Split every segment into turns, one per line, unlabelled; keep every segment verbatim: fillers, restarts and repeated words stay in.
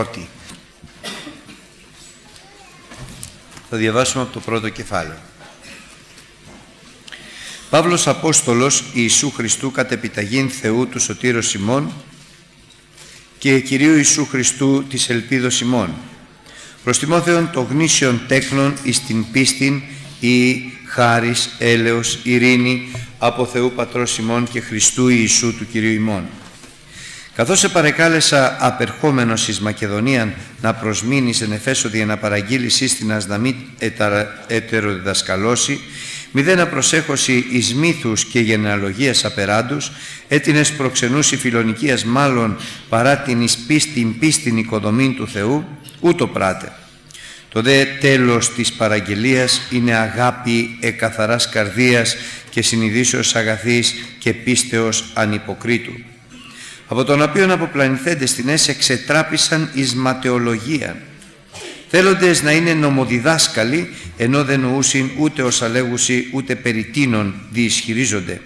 πρώτη. Θα διαβάσουμε από το πρώτο κεφάλαιο. Παύλος Απόστολος Ιησού Χριστού κατ' επιταγήν Θεού του Σωτήρος ημών και Κυρίου Ιησού Χριστού της ελπίδος ημών, προς Τιμόθεον το γνήσιον τέκνον εις την πίστην ή χάρις, έλεος, ειρήνη από Θεού Πατρός ημών και Χριστού Ιησού του Κυρίου ημών. Καθώς σε παρεκάλεσα απερχόμενος εις Μακεδονίαν να προσμείνεις εν Εφέσω δια να παραγγείλεις ίστινας να μην ετεροδιδασκαλώσει, μη δε να προσέχωση εις μύθους και γενεαλογίας απεράντους, έτεινες προξενούς η φιλονικίας μάλλον παρά την εις πίστην πίστην οικοδομήν του Θεού, ούτω πράτε. Το δε τέλος της παραγγελίας είναι αγάπη εκαθαράς καρδίας και συνειδήσεως αγαθής και πίστεως ανυποκρίτου, από τον οποίον αποπλανηθέντες την έσαι εξετράπησαν εις ματαιολογία, θέλοντες να είναι νομοδιδάσκαλοι, ενώ δεν νοούσιν ούτε ως αλέγουσι ούτε περί τίνων διισχυρίζονται.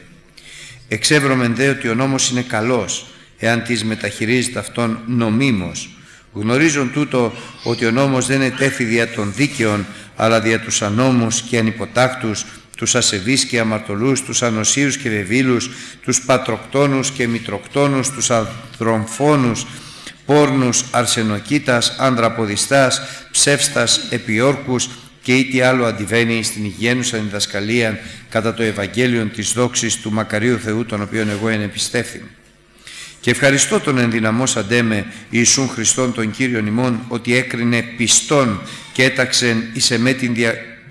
Εξεύρωμεν δε ότι ο νόμος είναι καλός, εάν της μεταχειρίζεται αυτόν νομίμως. Γνωρίζον τούτο ότι ο νόμος δεν ετέθη δια των δίκαιων, αλλά δια τους ανώμους και ανυποτάκτους, τους ασεβείς και αμαρτωλούς, τους ανοσίους και βεβήλους, τους πατροκτόνους και μητροκτόνους, τους ανδρομφώνους, πόρνους, αρσενοκίτας, ανδραποδιστάς, ψεύστας, επιόρκους και ή τι άλλο αντιβαίνει στην υγιένουσα διδασκαλία κατά το Ευαγγέλιο της δόξης του μακαρίου Θεού, τον οποίον εγώ ενεπιστεύθην. Και ευχαριστώ τον ενδυναμώσαντέ με Ιησούν Χριστόν τον Κύριον ημών, ότι έκρινε πιστόν και έταξε εις εμέ την δια...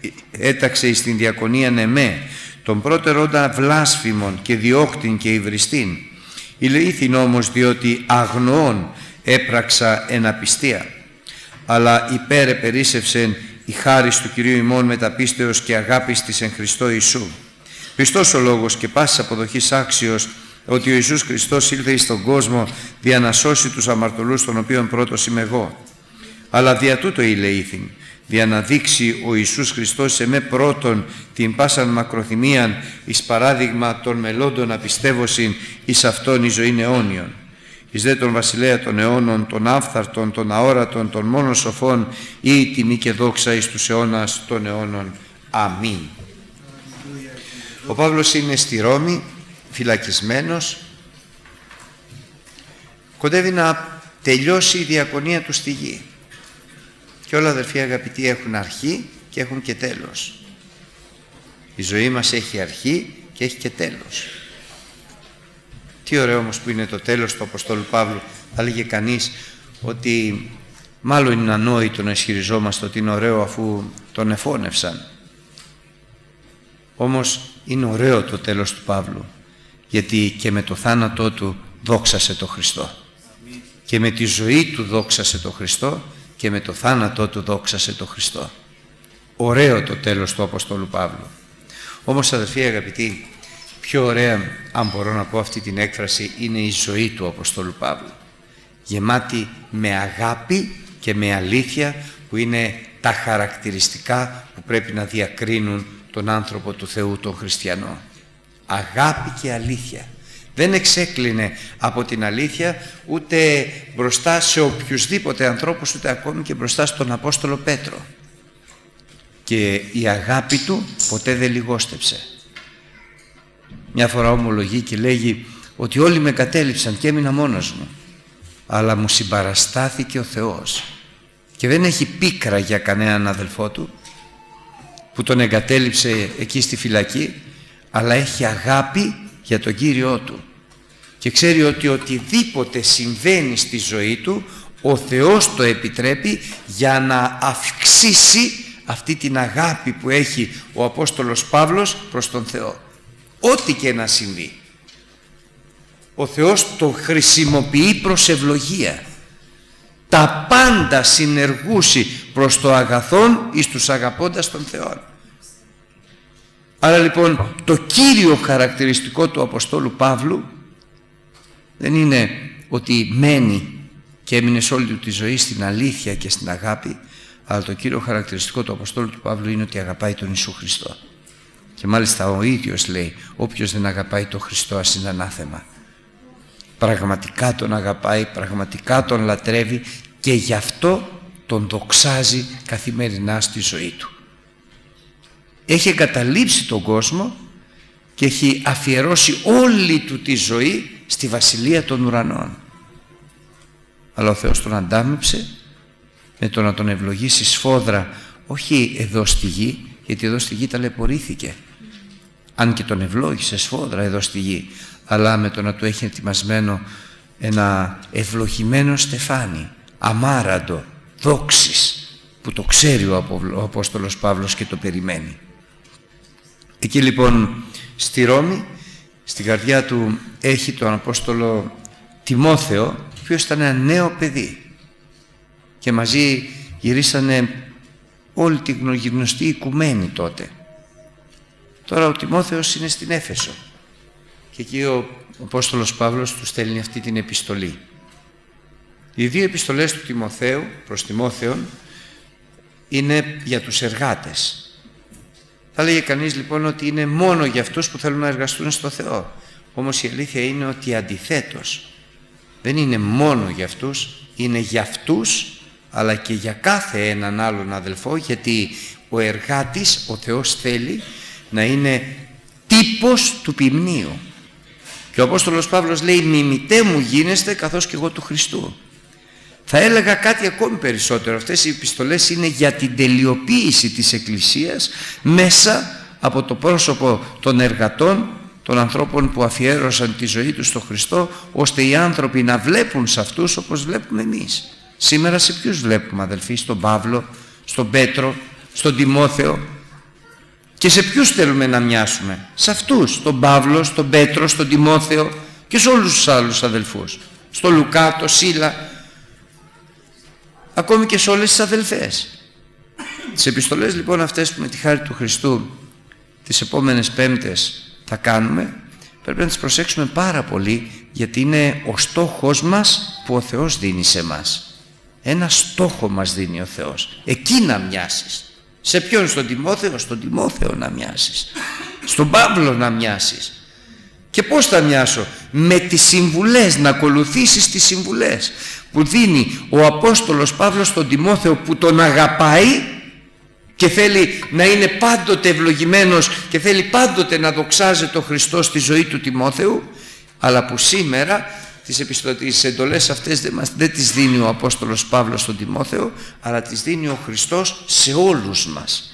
έταξε εις την διακονίαν εμέ, τον πρώτεροντα βλάσφημον και διώκτην και υβριστήν. Ηλεήθην όμως διότι αγνοών έπραξα εν απιστία, αλλά υπέρ επερίσευσεν η χάρις του Κυρίου ημών μεταπίστεως και αγάπης της εν Χριστώ Ιησού. Πιστός ο λόγος και πάσης αποδοχής άξιος, ότι ο Ιησούς Χριστός ήλθε εις τον κόσμο δια να σώσει τους αμαρτωλούς, των οποίων πρώτος είμαι εγώ. Αλλά δια τούτο ηλεήθην, δια να δείξει ο Ιησούς Χριστός σε με πρώτον την πάσαν μακροθυμίαν εις παράδειγμα των μελλόντων απιστεύωσιν εις αυτόν η ζωήν αιώνιον. Εις δε τον βασιλέα των αιώνων, των άφθαρτων, των αόρατων, των μόνων σοφών, ή η τιμή και δόξα εις τους αιώνας των αιώνων. Αμήν. Ο Παύλος είναι στη Ρώμη, φυλακισμένος, κοντεύει να τελειώσει η διακονία του στη γη. Και όλα, αδερφοί αγαπητοί, έχουν αρχή και έχουν και τέλος. Η ζωή μας έχει αρχή και έχει και τέλος. Τι ωραίο όμως που είναι το τέλος του Αποστόλου Παύλου. Θα έλεγε κανείς ότι μάλλον είναι ανόητο να ισχυριζόμαστε ότι είναι ωραίο αφού τον εφώνευσαν. Όμως είναι ωραίο το τέλος του Παύλου, γιατί και με το θάνατό του δόξασε το Χριστό. Και με τη ζωή του δόξασε το Χριστό και με το θάνατό του δόξασε το Χριστό. Ωραίο το τέλος του Αποστόλου Παύλου. Όμως, αδελφοί αγαπητοί, πιο ωραία, αν μπορώ να πω αυτή την έκφραση, είναι η ζωή του Αποστόλου Παύλου. Γεμάτη με αγάπη και με αλήθεια, που είναι τα χαρακτηριστικά που πρέπει να διακρίνουν τον άνθρωπο του Θεού, τον χριστιανό. Αγάπη και αλήθεια. Δεν εξέκλεινε από την αλήθεια ούτε μπροστά σε οποιουσδήποτε ανθρώπους, ούτε ακόμη και μπροστά στον Απόστολο Πέτρο. Και η αγάπη του ποτέ δεν λιγόστεψε. Μια φορά ομολογεί και λέγει ότι όλοι με κατέληψαν και έμεινα μόνος μου, αλλά μου συμπαραστάθηκε ο Θεός. Και δεν έχει πίκρα για κανέναν αδελφό του που τον εγκατέλειψε εκεί στη φυλακή, αλλά έχει αγάπη για τον Κύριό του και ξέρει ότι οτιδήποτε συμβαίνει στη ζωή του ο Θεός το επιτρέπει για να αυξήσει αυτή την αγάπη που έχει ο Απόστολος Παύλος προς τον Θεό. Ό,τι και να συμβεί, ο Θεός το χρησιμοποιεί προς ευλογία. Τα πάντα συνεργούσι προς το αγαθόν εις τους αγαπώντας τον Θεό. Άρα λοιπόν το κύριο χαρακτηριστικό του Αποστόλου Παύλου δεν είναι ότι μένει και έμεινε σε όλη του τη ζωή στην αλήθεια και στην αγάπη, αλλά το κύριο χαρακτηριστικό του Αποστόλου του Παύλου είναι ότι αγαπάει τον Ιησού Χριστό. Και μάλιστα ο ίδιος λέει, όποιος δεν αγαπάει τον Χριστό ας είναι ανάθεμα. Πραγματικά τον αγαπάει, πραγματικά τον λατρεύει και γι' αυτό τον δοξάζει καθημερινά στη ζωή του. Έχει εγκαταλείψει τον κόσμο και έχει αφιερώσει όλη του τη ζωή στη βασιλεία των ουρανών. Αλλά ο Θεός τον αντάμυψε με το να τον ευλογήσει σφόδρα, όχι εδώ στη γη, γιατί εδώ στη γη ταλαιπωρήθηκε, αν και τον ευλόγησε σφόδρα εδώ στη γη, αλλά με το να του έχει ετοιμασμένο ένα ευλογημένο στεφάνι, αμάραντο, δόξης, που το ξέρει ο Απόστολος Παύλος και το περιμένει. Εκεί λοιπόν στη Ρώμη, στην καρδιά του έχει τον Απόστολο Τιμόθεο, ο οποίος ήταν ένα νέο παιδί, και μαζί γυρίσανε όλη τη γνωστή οικουμένη τότε. Τώρα ο Τιμόθεος είναι στην Έφεσο και εκεί ο Απόστολος Παύλος του στέλνει αυτή την επιστολή. Οι δύο επιστολές του Τιμοθέου προς Τιμόθεον είναι για τους εργάτες. Θα λέγε κανείς λοιπόν ότι είναι μόνο για αυτούς που θέλουν να εργαστούν στο Θεό. Όμως η αλήθεια είναι ότι αντιθέτως δεν είναι μόνο για αυτούς, είναι για αυτούς αλλά και για κάθε έναν άλλον αδελφό, γιατί ο εργάτης, ο Θεός θέλει να είναι τύπος του ποιμνίου. Και ο Απόστολος Παύλος λέει «Μιμητέ μου γίνεστε καθώς και εγώ του Χριστού». Θα έλεγα κάτι ακόμη περισσότερο. Αυτές οι επιστολές είναι για την τελειοποίηση της Εκκλησίας μέσα από το πρόσωπο των εργατών, των ανθρώπων που αφιέρωσαν τη ζωή τους στον Χριστό, ώστε οι άνθρωποι να βλέπουν σε αυτούς όπως βλέπουμε εμείς. Σήμερα σε ποιους βλέπουμε, αδελφοί? Στον Παύλο, στον Πέτρο, στον Τιμόθεο. Και σε ποιους θέλουμε να μοιάσουμε? Σε αυτούς, στον Παύλο, στον Πέτρο, στον Τιμόθεο και σε όλους τους άλλους αδελφούς. Στον Λουκά, τον Σίλα, ακόμη και σε όλες τις αδελφές. Τις επιστολές λοιπόν αυτές που με τη χάρη του Χριστού τις επόμενες Πέμπτες θα κάνουμε, πρέπει να τις προσέξουμε πάρα πολύ, γιατί είναι ο στόχος μας που ο Θεός δίνει σε μας. Ένα στόχο μας δίνει ο Θεός. Εκεί να μοιάσεις. Σε ποιον? Στον Τιμόθεο? Στον Τιμόθεο να μοιάσεις. Στον Παύλο να μοιάσεις. Και πώς θα μοιάσω? Με τις συμβουλές, να ακολουθήσεις τις συμβουλές που δίνει ο Απόστολος Παύλος στον Τιμόθεο, που τον αγαπάει και θέλει να είναι πάντοτε ευλογημένος και θέλει πάντοτε να δοξάζει τον Χριστό στη ζωή του Τιμόθεου, αλλά που σήμερα τις, επιστο... τις εντολές αυτές δεν, μας... δεν τις δίνει ο Απόστολος Παύλος στον Τιμόθεο, αλλά τις δίνει ο Χριστός σε όλους μας.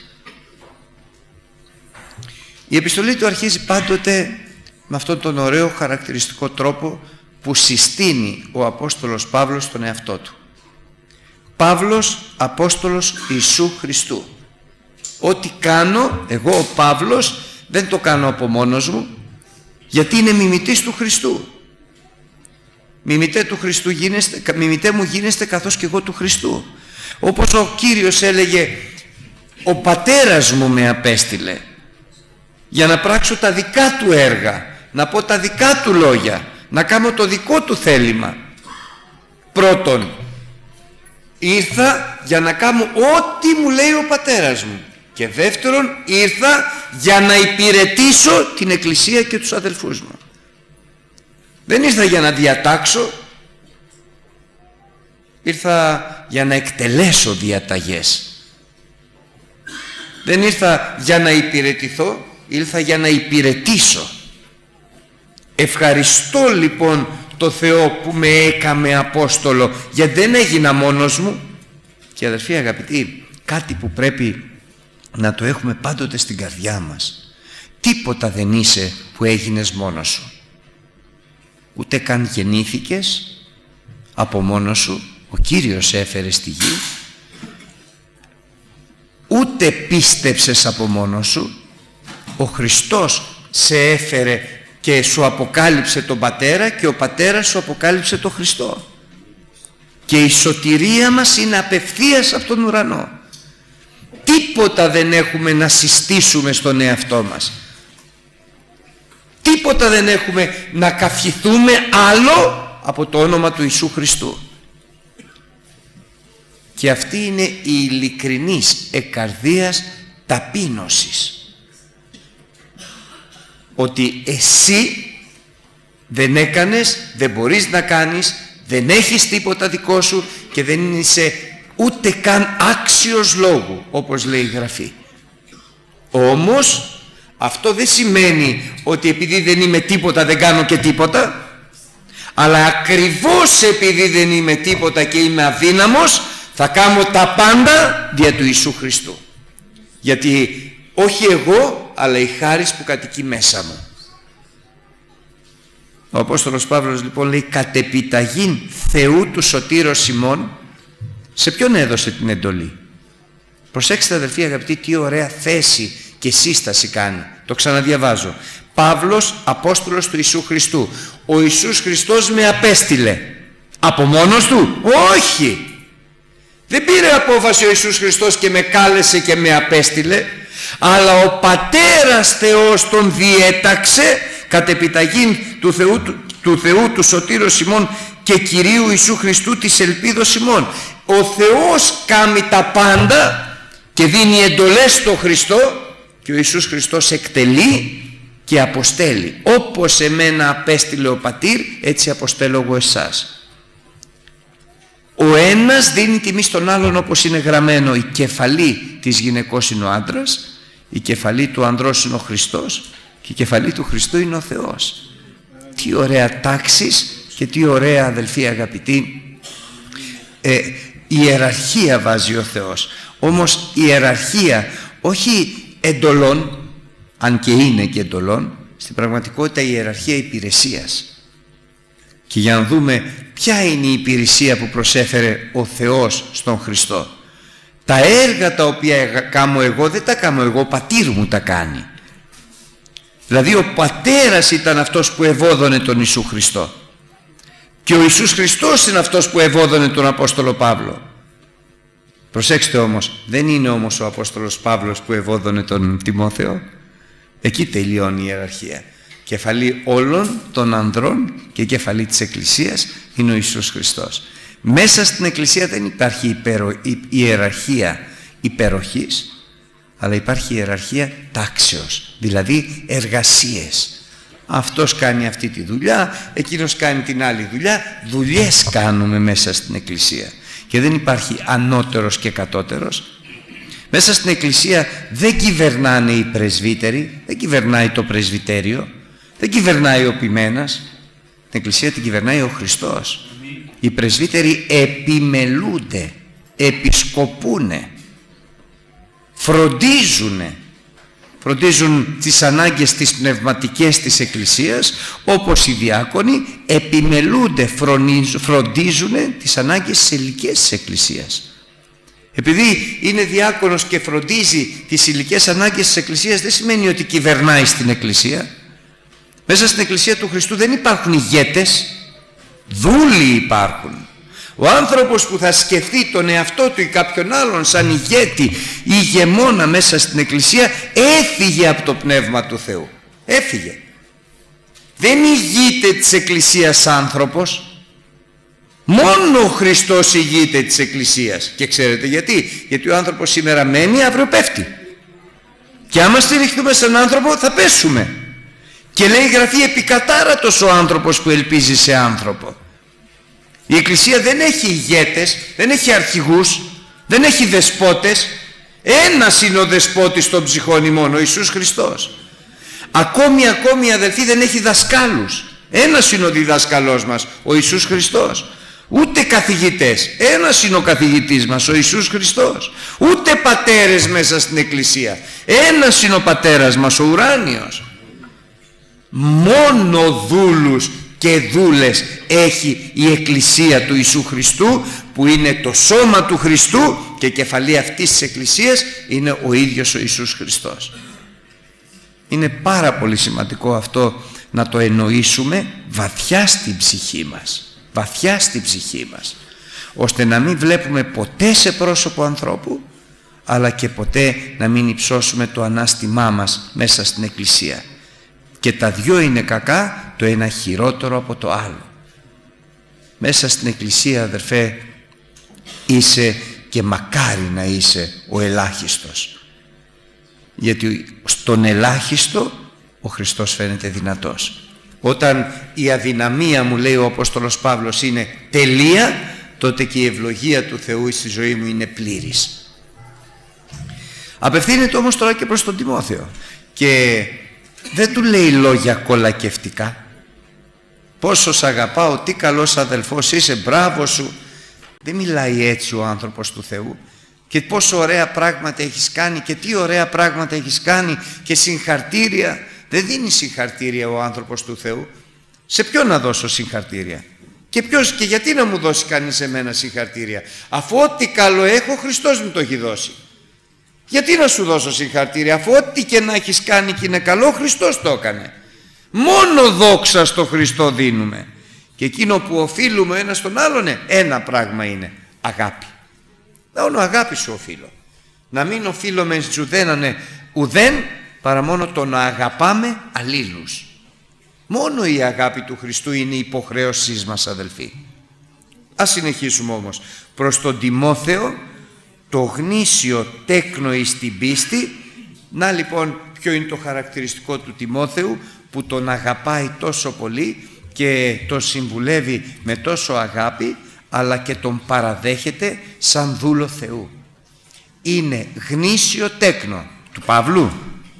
Η επιστολή του αρχίζει πάντοτε με αυτόν τον ωραίο χαρακτηριστικό τρόπο που συστήνει ο Απόστολος Παύλος στον εαυτό του. Παύλος, Απόστολος Ιησού Χριστού. Ό,τι κάνω εγώ ο Παύλος δεν το κάνω από μόνος μου, γιατί είναι μιμητής του Χριστού. Μιμητέ του Χριστού γίνεστε, μιμητέ μου γίνεστε καθώς και εγώ του Χριστού. Όπως ο Κύριος έλεγε, ο πατέρας μου με απέστειλε για να πράξω τα δικά του έργα, να πω τα δικά του λόγια, να κάνω το δικό του θέλημα. Πρώτον, ήρθα για να κάνω ό,τι μου λέει ο πατέρας μου. Και δεύτερον, ήρθα για να υπηρετήσω την Εκκλησία και τους αδελφούς μου. Δεν ήρθα για να διατάξω, ήρθα για να εκτελέσω διαταγές. Δεν ήρθα για να υπηρετηθώ, ήρθα για να υπηρετήσω. Ευχαριστώ λοιπόν το Θεό που με έκαμε Απόστολο, γιατί δεν έγινα μόνος μου. Και αδερφοί αγαπητοί, κάτι που πρέπει να το έχουμε πάντοτε στην καρδιά μας: τίποτα δεν είσαι που έγινες μόνος σου. Ούτε καν γεννήθηκες από μόνος σου, ο Κύριος έφερε στη γη. Ούτε πίστεψες από μόνος σου, ο Χριστός σε έφερε και σου αποκάλυψε τον Πατέρα, και ο Πατέρας σου αποκάλυψε τον Χριστό. Και η σωτηρία μας είναι απευθείας από τον ουρανό. Τίποτα δεν έχουμε να συστήσουμε στον εαυτό μας. Τίποτα δεν έχουμε να καυχηθούμε άλλο από το όνομα του Ιησού Χριστού. Και αυτή είναι η ειλικρινής εκαρδίας ταπείνωσης. Ότι εσύ δεν έκανες, δεν μπορείς να κάνεις, δεν έχεις τίποτα δικό σου και δεν είσαι ούτε καν άξιος λόγου, όπως λέει η Γραφή. Όμως αυτό δεν σημαίνει ότι επειδή δεν είμαι τίποτα δεν κάνω και τίποτα, αλλά ακριβώς επειδή δεν είμαι τίποτα και είμαι αδύναμος, θα κάνω τα πάντα δια του Ιησού Χριστού. Γιατί όχι εγώ, αλλά η χάρις που κατοικεί μέσα μου. Ο Απόστολος Παύλος λοιπόν λέει, κατ' επιταγήν Θεού του σωτήρος ημών. Σε ποιον έδωσε την εντολή? Προσέξτε αδελφοί αγαπητοί, τι ωραία θέση και σύσταση κάνει. Το ξαναδιαβάζω. Παύλος, Απόστολος του Ιησού Χριστού. Ο Ιησούς Χριστός με απέστειλε. Από μόνος του? Όχι. Δεν πήρε απόφαση ο Ιησούς Χριστός και με κάλεσε και με απέστειλε, αλλά ο Πατέρας Θεός τον διέταξε κατ' επιταγήν του Θεού του, του, Θεού, του Σωτήρος ημών και Κυρίου Ιησού Χριστού της ελπίδος ημών. Ο Θεός κάνει τα πάντα και δίνει εντολές στο Χριστό και ο Ιησούς Χριστός εκτελεί και αποστέλει. Όπως εμένα απέστειλε ο Πατήρ, έτσι αποστέλω εγώ εσάς. Ο ένας δίνει τιμή στον άλλον, όπως είναι γραμμένο. Η κεφαλή της γυναικός είναι ο άντρας, η κεφαλή του ανδρός είναι ο Χριστός και η κεφαλή του Χριστού είναι ο Θεός. Τι ωραία τάξεις και τι ωραία αδελφοί αγαπητοί ε, ιεραρχία βάζει ο Θεός. Όμως ιεραρχία όχι εντολών, αν και είναι και εντολών, στην πραγματικότητα η ιεραρχία υπηρεσίας. Και για να δούμε ποια είναι η υπηρεσία που προσέφερε ο Θεός στον Χριστό. Τα έργα τα οποία κάνω εγώ δεν τα κάνω εγώ, ο Πατήρ μου τα κάνει. Δηλαδή ο Πατέρας ήταν αυτός που ευώδωνε τον Ιησού Χριστό και ο Ιησούς Χριστός είναι αυτός που ευώδωνε τον Απόστολο Παύλο. Προσέξτε όμως, δεν είναι όμως ο Απόστολος Παύλος που ευώδωνε τον Τιμόθεο. Εκεί τελειώνει η ιεραρχία. Κεφαλή όλων των ανδρών και κεφαλή της Εκκλησίας είναι ο Ιησούς Χριστός. Μέσα στην Εκκλησία δεν υπάρχει υπερο, η, ιεραρχία υπεροχής, αλλά υπάρχει ιεραρχία τάξεως, δηλαδή εργασίες. Αυτός κάνει αυτή τη δουλειά, εκείνος κάνει την άλλη δουλειά. Δουλειές κάνουμε μέσα στην Εκκλησία και δεν υπάρχει ανώτερος και κατώτερος. Μέσα στην Εκκλησία δεν κυβερνάνε οι πρεσβύτεροι, δεν κυβερνάει το πρεσβυτέριο, δεν κυβερνάει ο ποιμένας. Την Εκκλησία την κυβερνάει ο Χριστός. Οι πρεσβύτεροι επιμελούνται, επισκοπούνε, φροντίζουνε. Φροντίζουν τις ανάγκες τις πνευματικές της Εκκλησίας, όπως οι διάκονοι επιμελούνται, φροντίζουν τις ανάγκες της ηλικίας της Εκκλησίας. Επειδή είναι διάκονος και φροντίζει τις ηλικές ανάγκες της Εκκλησίας, δεν σημαίνει ότι κυβερνάει στην Εκκλησία. Μέσα στην Εκκλησία του Χριστού δεν υπάρχουν ηγέτες, δούλοι υπάρχουν. Ο άνθρωπος που θα σκεφτεί τον εαυτό του ή κάποιον άλλον σαν ηγέτη ή ηγεμόνα μέσα στην Εκκλησία, έφυγε από το Πνεύμα του Θεού. Έφυγε. Δεν ηγείται της Εκκλησίας άνθρωπος. Μόνο ο Χριστός ηγείται της Εκκλησίας. Και ξέρετε γιατί? Γιατί ο άνθρωπος σήμερα μένει, αύριο πέφτει. Και άμα στηριχτούμε σαν άνθρωπο θα πέσουμε. Και λέει η Γραφή, επικατάρατος ο άνθρωπος που ελπίζει σε άνθρωπο. Η Εκκλησία δεν έχει ηγέτες, δεν έχει αρχηγούς, δεν έχει δεσπότες. Ένας είναι ο δεσπότης των ψυχών ημών, ο Ιησούς Χριστός. Ακόμη, ακόμη αδελφοί, δεν έχει δασκάλους. Ένας είναι ο διδασκαλός μας, ο Ιησούς Χριστός. Ούτε καθηγητές. Ένας είναι ο καθηγητής μας, ο Ιησούς Χριστός. Ούτε πατέρες μέσα στην Εκκλησία. Ένας είναι ο πατέρας μας, ο ουράνιος. Μόνο δούλους και δούλες έχει η Εκκλησία του Ιησού Χριστού, που είναι το σώμα του Χριστού, και κεφαλή αυτής της Εκκλησίας είναι ο ίδιος ο Ιησούς Χριστός. Είναι πάρα πολύ σημαντικό αυτό να το εννοήσουμε βαθιά στην ψυχή μας. Βαθιά στην ψυχή μας, ώστε να μην βλέπουμε ποτέ σε πρόσωπο ανθρώπου, αλλά και ποτέ να μην υψώσουμε το ανάστημά μας μέσα στην Εκκλησία. Και τα δυο είναι κακά, το ένα χειρότερο από το άλλο. Μέσα στην Εκκλησία, αδερφέ, είσαι, και μακάρι να είσαι, ο ελάχιστος. Γιατί στον ελάχιστο ο Χριστός φαίνεται δυνατός. Όταν η αδυναμία μου, λέει ο Απόστολος Παύλος, είναι τελεία, τότε και η ευλογία του Θεού στη ζωή μου είναι πλήρης. Απευθύνεται όμως τώρα και προς τον Τιμόθεο και δεν του λέει λόγια κολακευτικά. Πόσο σ' αγαπάω, τι καλός αδελφός είσαι, μπράβο σου. Δεν μιλάει έτσι ο άνθρωπος του Θεού. Και πόσο ωραία πράγματα έχεις κάνει και τι ωραία πράγματα έχεις κάνει και συγχαρτήρια. Δεν δίνει συγχαρτήρια ο άνθρωπος του Θεού. Σε ποιον να δώσω συγχαρτήρια? Και ποιος και γιατί να μου δώσει κανείς εμένα συγχαρτήρια, αφού ό,τι καλό έχω ο Χριστός μου το έχει δώσει? Γιατί να σου δώσω συγχαρτήρια, αφού ό,τι και να έχεις κάνει και είναι καλό ο Χριστός το έκανε? Μόνο δόξα στο Χριστό δίνουμε. Και εκείνο που οφείλουμε ένα στον άλλον, ένα πράγμα είναι αγάπη. Μόνο αγάπη σου οφείλω. Να μην οφείλουμε ουδένανε ουδέν, παρά μόνο το να αγαπάμε αλλήλους. Μόνο η αγάπη του Χριστού είναι η υποχρέωσή μας, αδελφοί. Ας συνεχίσουμε όμως. Προς τον Τιμόθεο, το γνήσιο τέκνο εις την πίστη. Να λοιπόν ποιο είναι το χαρακτηριστικό του Τιμόθεου, που τον αγαπάει τόσο πολύ και τον συμβουλεύει με τόσο αγάπη, αλλά και τον παραδέχεται σαν δούλο Θεού. Είναι γνήσιο τέκνο του Παύλου?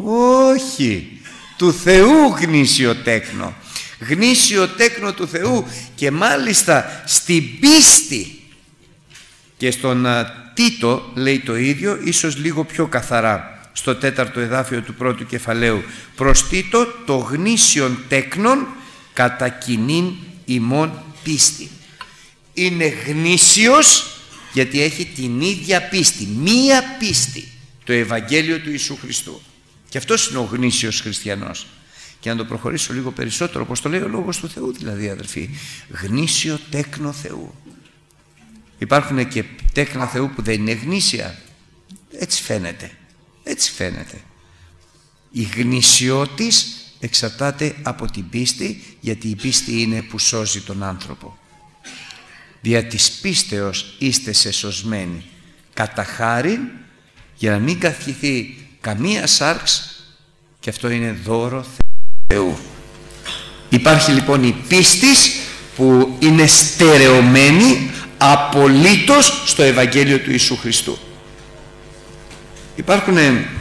Όχι, του Θεού γνήσιο τέκνο. Γνήσιο τέκνο του Θεού, και μάλιστα στην πίστη. Και στον Τίτο λέει το ίδιο, ίσως λίγο πιο καθαρά, στο τέταρτο εδάφιο του πρώτου κεφαλαίου. Προς Τίτο, το γνήσιον τέκνον κατά κοινήν ημών πίστη. Είναι γνήσιος γιατί έχει την ίδια πίστη, μία πίστη, το Ευαγγέλιο του Ιησού Χριστού. Και αυτός είναι ο γνήσιος χριστιανός. Και να το προχωρήσω λίγο περισσότερο, όπως το λέει ο Λόγος του Θεού δηλαδή, αδερφοί, γνήσιο τέκνο Θεού. Υπάρχουν και τέκνα Θεού που δεν είναι γνήσια. Έτσι φαίνεται. Έτσι φαίνεται. Η γνησιότης εξαρτάται από την πίστη, γιατί η πίστη είναι που σώζει τον άνθρωπο. Δια της πίστεως είστε σεσωσμένοι κατά χάριν, για να μην καθηθεί καμία σάρξ, και αυτό είναι δώρο Θεού. Υπάρχει λοιπόν η πίστης που είναι στερεωμένη απολύτως στο Ευαγγέλιο του Ιησού Χριστού. Υπάρχουν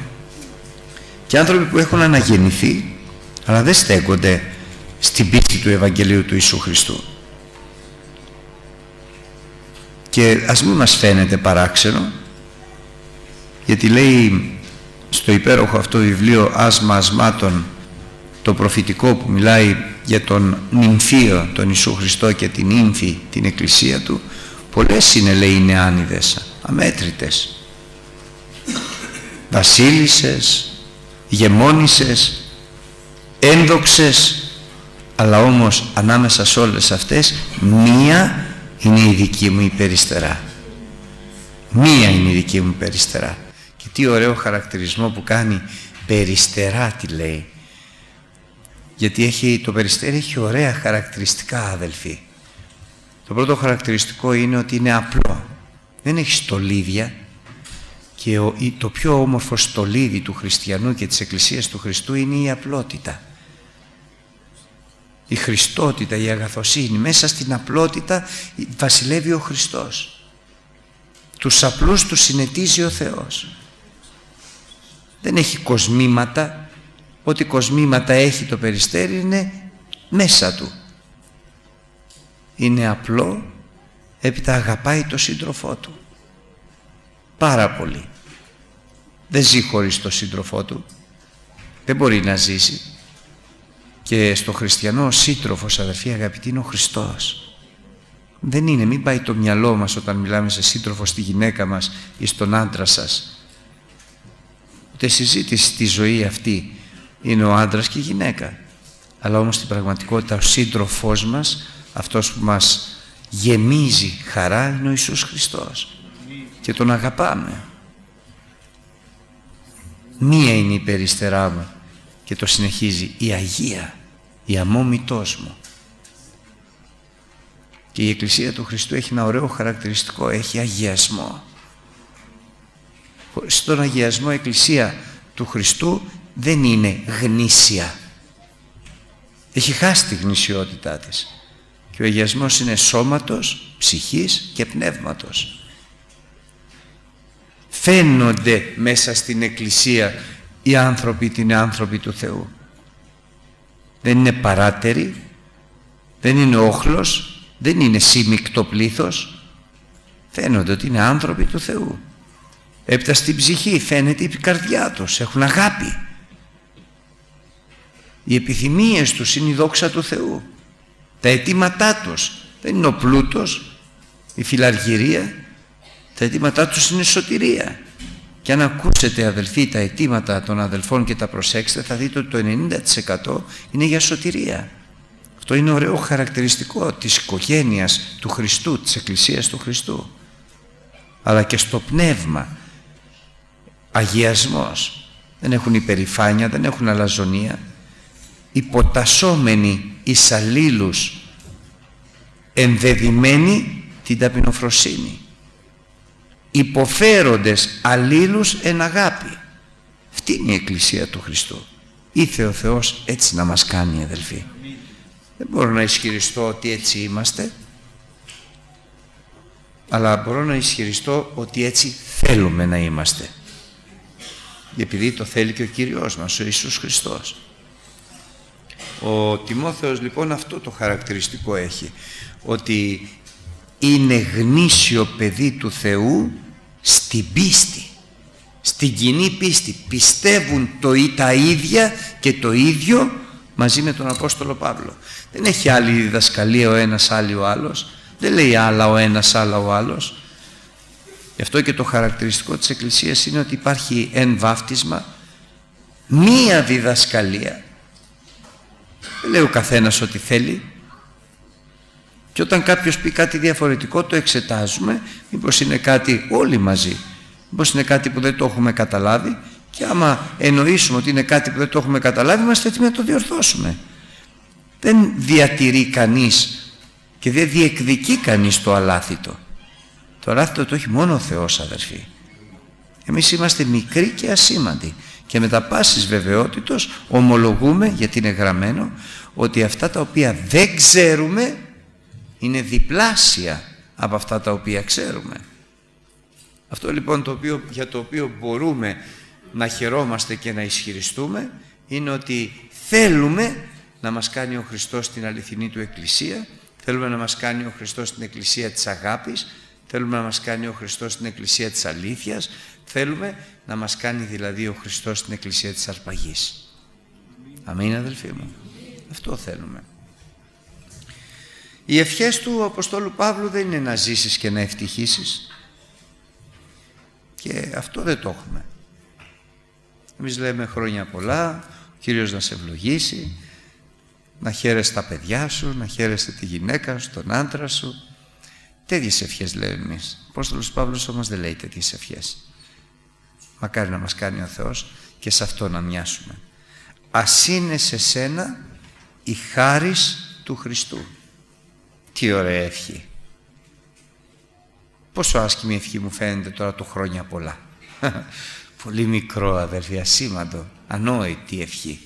και άνθρωποι που έχουν αναγεννηθεί αλλά δεν στέκονται στην πίστη του Ευαγγελίου του Ιησού Χριστού. Και ας μην μας φαίνεται παράξενο, γιατί λέει στο υπέροχο αυτό βιβλίο Άσμα Ασμάτων, το προφητικό που μιλάει για τον νυμφίο, τον Ιησού Χριστό, και την ύμφη, την εκκλησία του, πολλές είναι, λέει, οι νεάνιδες, αμέτρητες, βασίλισσες, ηγεμόνισσες, ένδοξες, αλλά όμως ανάμεσα σε όλες αυτές μία είναι η δική μου η περιστερά. Μία είναι η δική μου περιστερά. Και τι ωραίο χαρακτηρισμό που κάνει, περιστερά τη λέει. Γιατί έχει, το περιστέρι έχει ωραία χαρακτηριστικά, αδελφοί. Το πρώτο χαρακτηριστικό είναι ότι είναι απλό. Δεν έχει στολίδια. Και το πιο όμορφο στολίδι του χριστιανού και της Εκκλησίας του Χριστού είναι η απλότητα. Η χριστότητα, η αγαθοσύνη. Μέσα στην απλότητα βασιλεύει ο Χριστός. Τους απλούς τους συνετίζει ο Θεός. Δεν έχει κοσμήματα. Ό,τι κοσμήματα έχει το περιστέρι είναι μέσα του. Είναι απλό, έπειτα αγαπάει το σύντροφό του. Πάρα πολύ. Δεν ζει χωρίς το σύντροφό του. Δεν μπορεί να ζήσει. Και στο χριστιανό ο σύντροφος, αδερφοί αγαπητοί, είναι ο Χριστός. Δεν είναι, μην πάει το μυαλό μας όταν μιλάμε σε σύντροφο στη γυναίκα μας ή στον άντρα σας. Ούτε συζήτηση στη ζωή αυτή είναι ο άντρας και η γυναίκα. Αλλά όμως στην πραγματικότητα ο σύντροφός μας, αυτός που μας γεμίζει χαρά, είναι ο Ιησούς Χριστός. Και τον αγαπάμε. Μία είναι η περιστερά μου, και το συνεχίζει, η Αγία, η αμόμητός μου. Και η Εκκλησία του Χριστού έχει ένα ωραίο χαρακτηριστικό, έχει αγιασμό. Στον αγιασμό η Εκκλησία του Χριστού δεν είναι γνήσια. Έχει χάσει τη γνησιότητά της. Και Και ο αγιασμός είναι σώματος, ψυχής και πνεύματος. Φαίνονται μέσα στην Εκκλησία οι άνθρωποι, την άνθρωποι του Θεού. Δεν είναι παράτεροι, δεν είναι όχλος, δεν είναι σύμμικτο πλήθος. Φαίνονται ότι είναι άνθρωποι του Θεού. Έπειτα στην ψυχή φαίνεται η καρδιά τους, έχουν αγάπη. Οι επιθυμίες τους είναι η δόξα του Θεού. Τα αιτήματά τους δεν είναι ο πλούτος, η φιλαργυρία. Τα αιτήματά τους είναι σωτηρία. Και αν ακούσετε, αδελφοί, τα αιτήματα των αδελφών και τα προσέξετε, θα δείτε ότι το ενενήντα τοις εκατό είναι για σωτηρία. Αυτό είναι ωραίο χαρακτηριστικό της οικογένειας του Χριστού, της Εκκλησίας του Χριστού. Αλλά και στο πνεύμα, αγιασμός. Δεν έχουν υπερηφάνεια, δεν έχουν αλαζονία. Υποτασσόμενοι εις αλλήλους, ενδεδειμένοι την ταπεινοφροσύνη. Υποφέροντες αλλήλους εν αγάπη. Αυτή είναι η Εκκλησία του Χριστού. Ήθε ο Θεός έτσι να μας κάνει, αδελφοί. Δεν μπορώ να ισχυριστώ ότι έτσι είμαστε, αλλά μπορώ να ισχυριστώ ότι έτσι θέλουμε να είμαστε, επειδή το θέλει και ο Κύριος μας, ο Ιησούς Χριστός. Ο Τιμόθεος λοιπόν αυτό το χαρακτηριστικό έχει, ότι είναι γνήσιο παιδί του Θεού στην πίστη, στην κοινή πίστη. Πιστεύουν το ή τα ίδια και το ίδιο μαζί με τον Απόστολο Παύλο. Δεν έχει άλλη διδασκαλία ο ένας, άλλη ο άλλος. Δεν λέει άλλα ο ένας, άλλα ο άλλος. Γι' αυτό και το χαρακτηριστικό της Εκκλησίας είναι ότι υπάρχει εν βάφτισμα μία διδασκαλία. Δεν λέει ο καθένας ό,τι θέλει. Και όταν κάποιος πει κάτι διαφορετικό, το εξετάζουμε, μήπως είναι κάτι όλοι μαζί, μήπως είναι κάτι που δεν το έχουμε καταλάβει, και άμα εννοήσουμε ότι είναι κάτι που δεν το έχουμε καταλάβει, είμαστε έτοιμοι να το διορθώσουμε. Δεν διατηρεί κανείς και δεν διεκδικεί κανείς το αλάθητο. Το αλάθητο το έχει μόνο ο Θεός, αδερφοί. Εμείς είμαστε μικροί και ασήμαντοι και με τα πάσης βεβαιότητος ομολογούμε, γιατί είναι γραμμένο, ότι αυτά τα οποία δεν ξέρουμε είναι διπλάσια από αυτά τα οποία ξέρουμε. Αυτό λοιπόν το οποίο, για το οποίο μπορούμε να χαιρόμαστε και να ισχυριστούμε, είναι ότι θέλουμε να μας κάνει ο Χριστός την αληθινή Του Εκκλησία, θέλουμε να μας κάνει ο Χριστός την Εκκλησία της αγάπης, θέλουμε να μας κάνει ο Χριστός την Εκκλησία της αλήθειας, θέλουμε να μας κάνει δηλαδή ο Χριστός την Εκκλησία της αρπαγής. Αμήν, αδελφοί μου. Αυτό θέλουμε. Οι ευχές του Αποστόλου Παύλου δεν είναι να ζήσεις και να ευτυχήσεις, και αυτό δεν το έχουμε. Εμείς λέμε χρόνια πολλά, ο Κύριος να σε ευλογήσει, να χαίρεσαι τα παιδιά σου, να χαίρεσαι τη γυναίκα σου, τον άντρα σου. Τέτοιες ευχές λέμε εμείς. Ο Απόστολος Παύλος όμως δεν λέει τέτοιες ευχές. Μακάρι να μας κάνει ο Θεός και σε αυτό να μοιάσουμε. Ας είναι σε σένα η χάρις του Χριστού. Τι ωραία ευχή. Πόσο άσχημη ευχή μου φαίνεται τώρα το χρόνια πολλά. Πολύ μικρό, αδερφοί, ασήμαντο, ανόητη ευχή.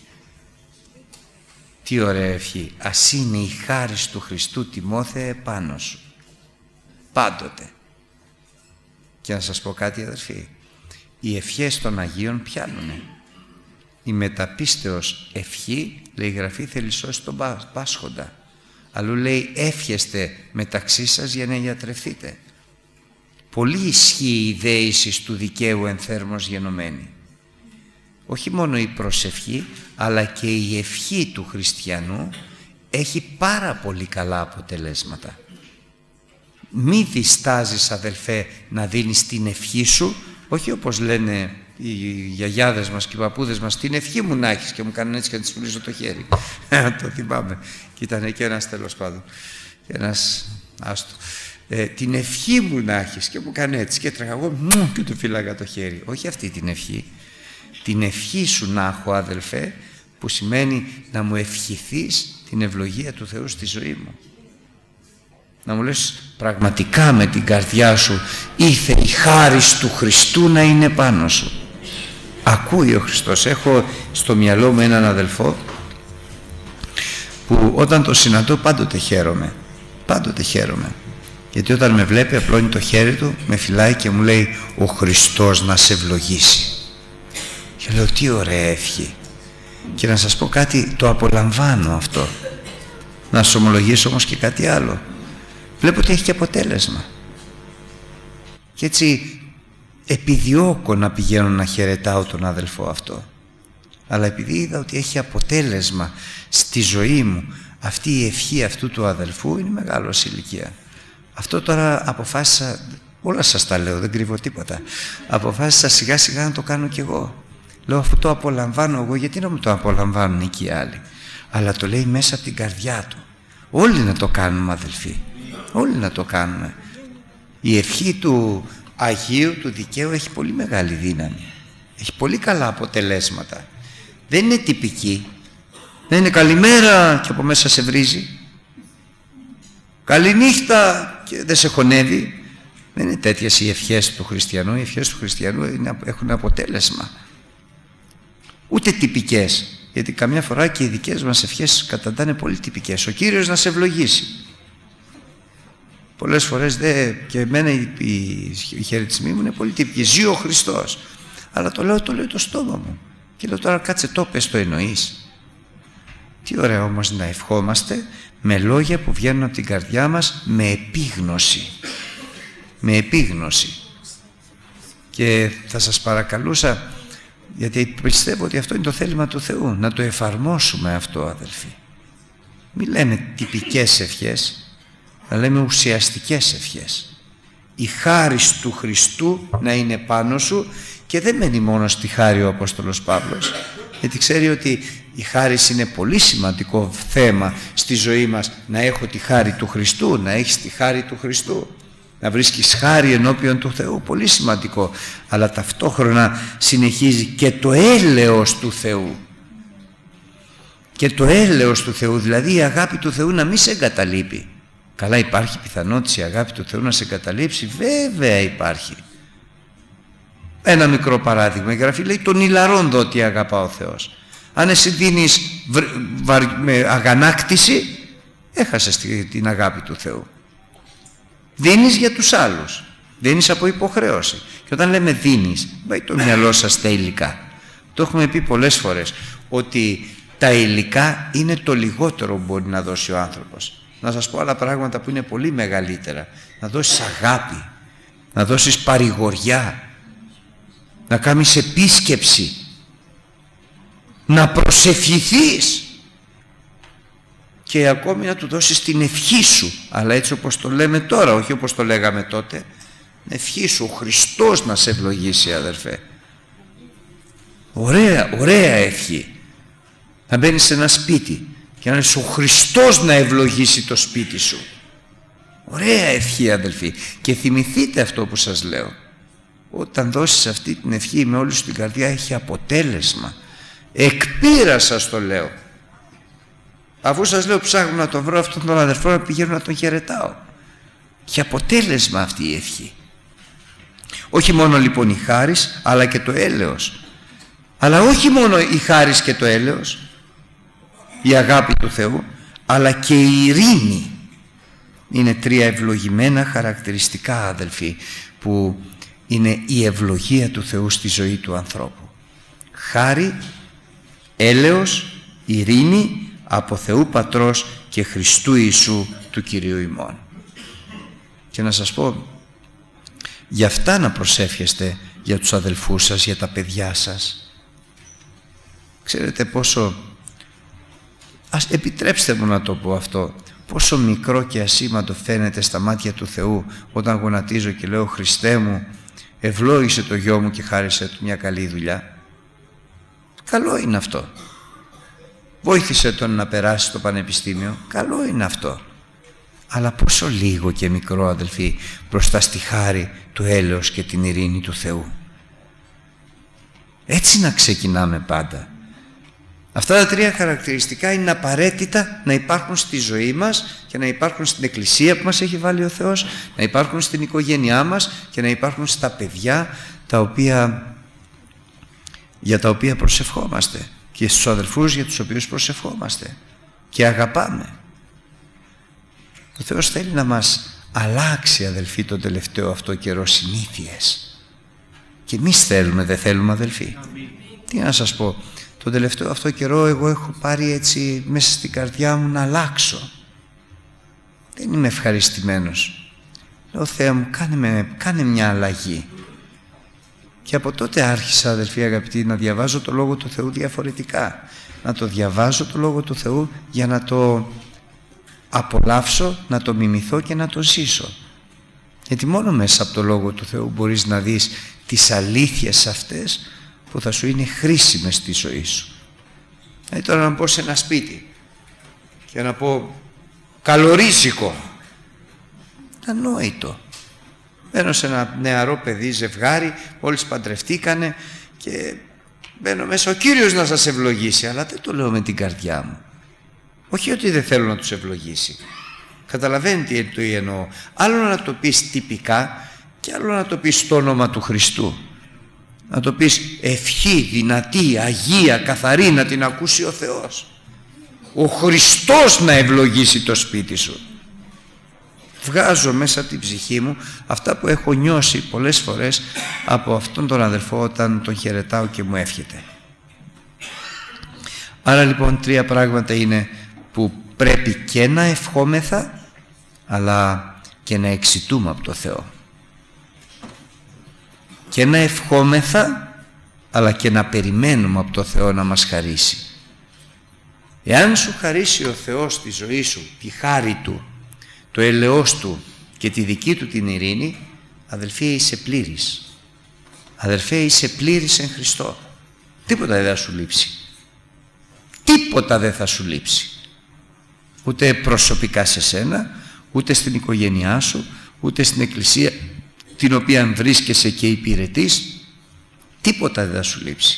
Τι ωραία ευχή. Ας είναι η χάρις του Χριστού, Τιμόθεε, πάνω σου. Πάντοτε. Και να σας πω κάτι, αδερφοί. Οι ευχές των Αγίων πιάνουνε. Η μεταπίστεως ευχή, λέει η Γραφή, θέλει σώσει τον πάσχοντα. Αλλού λέει εύχεστε μεταξύ σας για να γιατρευτείτε. Πολύ ισχύει η δέησης του δικαίου εν θέρμος γενομένη. Όχι μόνο η προσευχή, αλλά και η ευχή του χριστιανού έχει πάρα πολύ καλά αποτελέσματα. Μη διστάζεις, αδελφέ, να δίνεις την ευχή σου, όχι όπως λένε οι γιαγιάδες μας και οι παππούδες μας, την ευχή μου να έχεις, και μου κάνουν έτσι και να τις πουλήσω το χέρι. Το θυμάμαι. Και ήταν και ένας, τέλος πάντων, ένας άστο. Ε, την ευχή μου να έχεις, και μου κάνει έτσι και έτρεχα εγώ μου, και του φύλαγα το χέρι. Όχι αυτή την ευχή. Την ευχή σου να έχω, αδελφέ, που σημαίνει να μου ευχηθείς την ευλογία του Θεού στη ζωή μου. Να μου λες πραγματικά με την καρδιά σου, ήθε η χάρις του Χριστού να είναι πάνω σου. Ακούει ο Χριστός. Έχω στο μυαλό μου έναν αδελφό που όταν το συναντώ πάντοτε χαίρομαι. πάντοτε χαίρομαι. Γιατί όταν με βλέπει απλώνει το χέρι του, με φυλάει και μου λέει «Ο Χριστός να σε ευλογήσει». Και λέω «Τι ωραία ευχή». Και να σας πω κάτι, το απολαμβάνω αυτό. Να σας ομολογήσω όμως και κάτι άλλο. Βλέπω ότι έχει και αποτέλεσμα. Και έτσι επιδιώκω να πηγαίνω να χαιρετάω τον αδελφό αυτό. Αλλά επειδή είδα ότι έχει αποτέλεσμα στη ζωή μου αυτή η ευχή αυτού του αδελφού, είναι μεγάλος ηλικία. Αυτό τώρα αποφάσισα, όλα σας τα λέω, δεν κρύβω τίποτα. Αποφάσισα σιγά σιγά να το κάνω κι εγώ. Λέω αφού το απολαμβάνω εγώ, γιατί να μου το απολαμβάνουν εκεί οι άλλοι. Αλλά το λέει μέσα από την καρδιά του. Όλοι να το κάνουμε αδελφοί. Όλοι να το κάνουμε. Η ευχή του Αγίου, του δικαίου έχει πολύ μεγάλη δύναμη. Έχει πολύ καλά αποτελέσματα. Δεν είναι τυπική. Δεν είναι καλημέρα και από μέσα σε βρίζει. Καληνύχτα και δεν σε χωνεύει. Δεν είναι τέτοιες οι ευχές του χριστιανού. Οι ευχές του χριστιανού είναι, έχουν αποτέλεσμα. Ούτε τυπικές. Γιατί καμιά φορά και οι δικές μας ευχές καταντάνε πολύ τυπικές. Ο Κύριος να σε ευλογήσει. Πολλές φορές δε, και εμένα οι, οι, οι χαιρετισμοί μου είναι πολύ τυπικοί. Ζει ο Χριστός. Αλλά το λέω, το λέω το στόμα μου. Και λέω τώρα κάτσε το πες, το εννοείς. Τι ωραία όμως να ευχόμαστε με λόγια που βγαίνουν από την καρδιά μας με επίγνωση. Με επίγνωση. Και θα σας παρακαλούσα, γιατί πιστεύω ότι αυτό είναι το θέλημα του Θεού, να το εφαρμόσουμε αυτό αδελφοί. Μην λέμε τυπικές ευχές, να λέμε ουσιαστικές ευχές. Η χάρις του Χριστού να είναι πάνω σου, και δεν μένει μόνο στη χάρη ο Απόστολος Παύλος, γιατί ξέρει ότι η χάρις είναι πολύ σημαντικό θέμα στη ζωή μας, να έχω τη χάρη του Χριστού, να έχεις τη χάρη του Χριστού, να βρίσκεις χάρη ενώπιον του Θεού, πολύ σημαντικό. Αλλά ταυτόχρονα συνεχίζει και το έλεος του Θεού. Και το έλεος του Θεού, δηλαδή η αγάπη του Θεού να μην σε εγκαταλείπει. Καλά, υπάρχει πιθανότητα η αγάπη του Θεού να σε εγκαταλείψει? Βέβαια υπάρχει. Ένα μικρό παράδειγμα, η Γραφή λέει τον ηλαρών δότη αγαπά ο Θεός. Αν εσύ δίνεις με αγανάκτηση, έχασες την αγάπη του Θεού. Δίνεις για τους άλλους, δίνεις από υποχρέωση. Και όταν λέμε δίνεις, πάει το μυαλό σας στα υλικά. Το έχουμε πει πολλές φορές, ότι τα υλικά είναι το λιγότερο που μπορεί να δώσει ο άνθρωπος. Να σας πω άλλα πράγματα που είναι πολύ μεγαλύτερα. Να δώσεις αγάπη, να δώσεις παρηγοριά, να κάνεις επίσκεψη, να προσευχηθείς και ακόμη να του δώσεις την ευχή σου, αλλά έτσι όπως το λέμε τώρα, όχι όπως το λέγαμε τότε. Ευχή σου, ο Χριστός να σε ευλογήσει αδερφέ. Ωραία, ωραία ευχή. Να μπαίνεις σε ένα σπίτι και να λες ο Χριστός να ευλογήσει το σπίτι σου. Ωραία ευχή αδελφοί. Και θυμηθείτε αυτό που σας λέω. Όταν δώσεις αυτή την ευχή με όλη σου την καρδιά, έχει αποτέλεσμα. Εκ πείρας σας το λέω. Αφού σας λέω ψάχνω να τον βρω αυτόν τον αδερφό, να πηγαίνω να τον χαιρετάω. Και αποτέλεσμα αυτή η ευχή. Όχι μόνο λοιπόν η χάρις, αλλά και το έλεος. Αλλά όχι μόνο η χάρις και το έλεος, η αγάπη του Θεού, αλλά και η ειρήνη. Είναι τρία ευλογημένα χαρακτηριστικά αδελφοί, που είναι η ευλογία του Θεού στη ζωή του ανθρώπου. Χάρη, έλεος, ειρήνη από Θεού Πατρός και Χριστού Ιησού του Κυρίου ημών. Και να σας πω, γι' αυτά να προσεύχεστε για τους αδελφούς σας, για τα παιδιά σας. Ξέρετε πόσο, ας επιτρέψτε μου να το πω αυτό, πόσο μικρό και ασήμαντο φαίνεται στα μάτια του Θεού όταν γονατίζω και λέω Χριστέ μου, ευλόγησε το γιο μου και χάρισε του μια καλή δουλειά. Καλό είναι αυτό. Βόηθησε τον να περάσει στο πανεπιστήμιο. Καλό είναι αυτό. Αλλά πόσο λίγο και μικρό αδελφοί μπροστά στη χάρη του έλεος και την ειρήνη του Θεού. Έτσι να ξεκινάμε πάντα. Αυτά τα τρία χαρακτηριστικά είναι απαραίτητα να υπάρχουν στη ζωή μας και να υπάρχουν στην εκκλησία που μας έχει βάλει ο Θεός, να υπάρχουν στην οικογένειά μας και να υπάρχουν στα παιδιά τα οποία, για τα οποία προσευχόμαστε και στους αδελφούς για τους οποίους προσευχόμαστε και αγαπάμε. Ο Θεός θέλει να μας αλλάξει, αδελφοί, τον τελευταίο αυτό καιρό συνήθειες. Και εμείς θέλουμε, δεν θέλουμε, αδελφοί? Τι να σας πω, τον τελευταίο αυτό καιρό εγώ έχω πάρει έτσι μέσα στην καρδιά μου να αλλάξω. Δεν είμαι ευχαριστημένος. Λέω, Θεέ μου, κάνε, με, κάνε μια αλλαγή. Και από τότε άρχισα, αδελφοί αγαπητοί, να διαβάζω το Λόγο του Θεού διαφορετικά. Να το διαβάζω το Λόγο του Θεού για να το απολαύσω, να το μιμηθώ και να το ζήσω. Γιατί μόνο μέσα από το Λόγο του Θεού μπορείς να δεις τις αλήθειες αυτές που θα σου είναι χρήσιμες στη ζωή σου. Δηλαδή τώρα να μπω σε ένα σπίτι και να πω καλορίζικο, ανόητο. Μπαίνω σε ένα νεαρό παιδί, ζευγάρι, μόλις παντρευτήκανε και μπαίνω μέσα, ο Κύριος να σας ευλογήσει, αλλά δεν το λέω με την καρδιά μου. Όχι ότι δεν θέλω να τους ευλογήσει. Καταλαβαίνετε τι εννοώ. Άλλο να το πεις τυπικά και άλλο να το πεις στο όνομα του Χριστού. Να το πεις ευχή, δυνατή, αγία, καθαρή, να την ακούσει ο Θεός. Ο Χριστός να ευλογήσει το σπίτι σου. Βγάζω μέσα από την ψυχή μου αυτά που έχω νιώσει πολλές φορές από αυτόν τον αδελφό όταν τον χαιρετάω και μου εύχεται. Άρα λοιπόν τρία πράγματα είναι που πρέπει και να ευχόμεθα αλλά και να εξητούμε από το Θεό. Και να ευχόμεθα αλλά και να περιμένουμε από το Θεό να μας χαρίσει. Εάν σου χαρίσει ο Θεός στη ζωή σου τη χάρη Του, το έλεος Του και τη δική Του την ειρήνη, αδελφέ, είσαι πλήρης. Αδελφέ, είσαι πλήρης εν Χριστώ. Τίποτα δεν θα σου λείψει. Τίποτα δεν θα σου λείψει. Ούτε προσωπικά σε σένα, ούτε στην οικογένειά σου, ούτε στην εκκλησία την οποία βρίσκεσαι και υπηρετείς. Τίποτα δεν θα σου λείψει.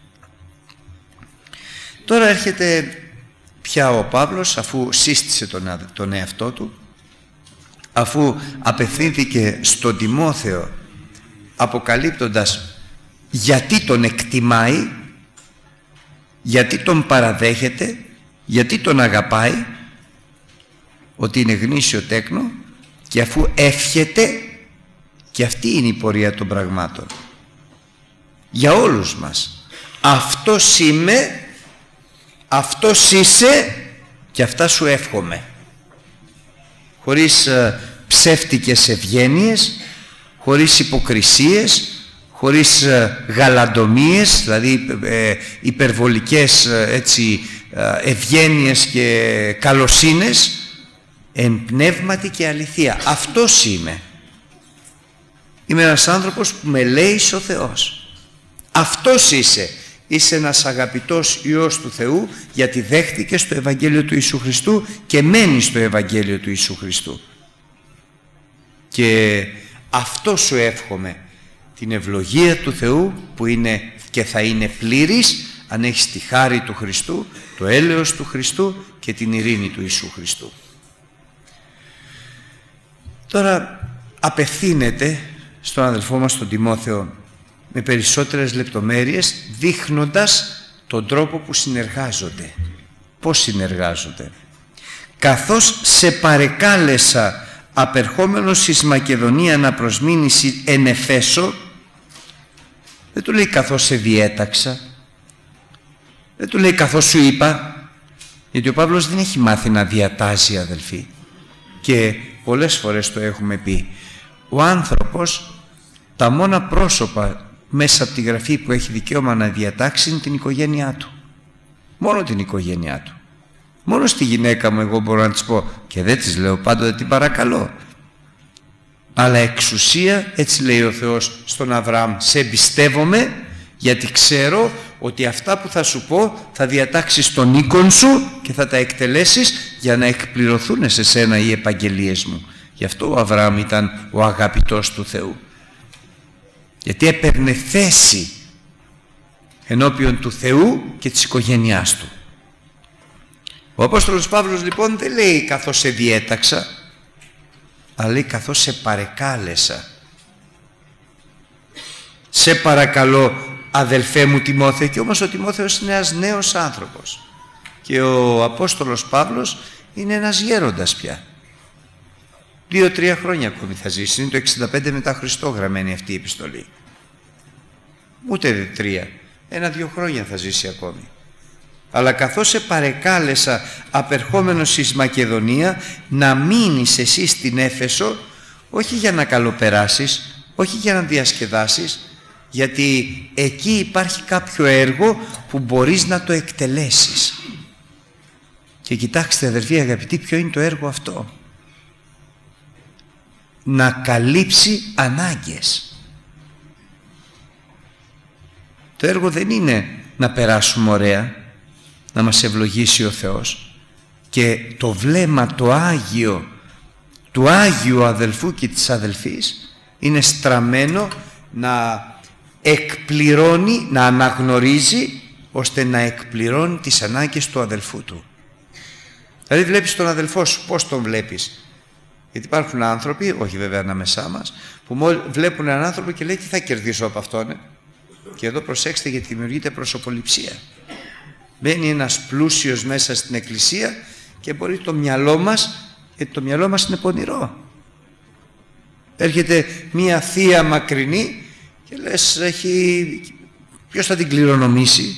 Τώρα έρχεται πια ο Παύλος, αφού σύστησε τον, τον εαυτό του, αφού απευθύνθηκε στον Τιμόθεο αποκαλύπτοντας γιατί τον εκτιμάει, γιατί τον παραδέχεται, γιατί τον αγαπάει, ότι είναι γνήσιο τέκνο, και αφού εύχεται, και αυτή είναι η πορεία των πραγμάτων για όλους μας. Αυτός είμαι, αυτός είσαι και αυτά σου εύχομαι. Χωρίς ε, ψεύτικες ευγένειες, χωρίς υποκρισίες, χωρίς ε, γαλαντομίες, δηλαδή ε, υπερβολικές ε, έτσι, ε, ευγένειες και καλοσύνες, εν πνεύματι και αληθεία. Αυτός είμαι. Είμαι ένας άνθρωπος που με λέει ο Θεός. Αυτός είσαι. Είσαι ένας αγαπητός Υιός του Θεού, γιατί δέχτηκες το Ευαγγέλιο του Ιησού Χριστού και μένεις στο Ευαγγέλιο του Ιησού Χριστού. Και αυτό σου εύχομαι, την ευλογία του Θεού που είναι και θα είναι πλήρης αν έχεις τη χάρη του Χριστού, το έλεος του Χριστού και την ειρήνη του Ιησού Χριστού. Τώρα απευθύνεται στον αδελφό μας τον Τιμόθεο με περισσότερες λεπτομέρειες, δείχνοντας τον τρόπο που συνεργάζονται. Πώς συνεργάζονται? Καθώς σε παρεκάλεσα απερχόμενος εις Μακεδονία να προσμείνεις εν Εφέσω, δεν του λέει καθώς σε διέταξα, δεν του λέει καθώς σου είπα, γιατί ο Παύλος δεν έχει μάθει να διατάζει, αδελφοί, και πολλές φορές το έχουμε πει. Ο άνθρωπος, τα μόνα πρόσωπα μέσα από τη Γραφή που έχει δικαίωμα να διατάξει είναι την οικογένειά του. Μόνο την οικογένειά του. Μόνο στη γυναίκα μου εγώ μπορώ να της πω, και δεν της λέω πάντοτε την παρακαλώ, αλλά εξουσία, έτσι λέει ο Θεός στον Αβραάμ, σε εμπιστεύομαι γιατί ξέρω ότι αυτά που θα σου πω θα διατάξεις τον οίκον σου και θα τα εκτελέσεις για να εκπληρωθούν σε σένα οι επαγγελίες μου. Γι' αυτό ο Αβραάμ ήταν ο αγαπητός του Θεού, γιατί έπαιρνε θέση ενώπιον του Θεού και της οικογένειάς του. Ο Απόστολος Παύλος λοιπόν δεν λέει καθώς σε διέταξα, αλλά λέει καθώς σε παρεκάλεσα. Σε παρακαλώ αδελφέ μου Τιμόθεο, και όμως ο Τιμόθεος είναι ένας νέος άνθρωπος και ο Απόστολος Παύλος είναι ένας γέροντας πια. Δύο-τρία χρόνια ακόμη θα ζήσει. Είναι το εξήντα πέντε μετά Χριστό γραμμένη αυτή η επιστολή. Ούτε τρία. Ένα-δύο χρόνια θα ζήσει ακόμη. Αλλά καθώς σε παρεκάλεσα απερχόμενος εις Μακεδονία να μείνεις εσύ στην Έφεσο, όχι για να καλοπεράσεις, όχι για να διασκεδάσεις, γιατί εκεί υπάρχει κάποιο έργο που μπορείς να το εκτελέσεις. Και κοιτάξτε αδερφοί αγαπητοί, ποιο είναι το έργο αυτό. Να καλύψει ανάγκες. Το έργο δεν είναι να περάσουμε ωραία, να μας ευλογήσει ο Θεός, και το βλέμμα το Άγιο του Άγιου αδελφού και της αδελφής είναι στραμμένο να εκπληρώνει, να αναγνωρίζει ώστε να εκπληρώνει τις ανάγκες του αδελφού του. Δηλαδή βλέπεις τον αδελφό σου, πώς τον βλέπεις? Γιατί υπάρχουν άνθρωποι, όχι βέβαια ανάμεσά μας, που βλέπουν έναν άνθρωπο και λέει τι θα κερδίσω από αυτόν. Και εδώ προσέξτε, γιατί δημιουργείται προσωποληψία. Μπαίνει ένας πλούσιος μέσα στην εκκλησία και μπορεί το μυαλό μας, γιατί το μυαλό μας είναι πονηρό. Έρχεται μία θεία μακρινή και λες, έχει... ποιος θα την κληρονομήσει?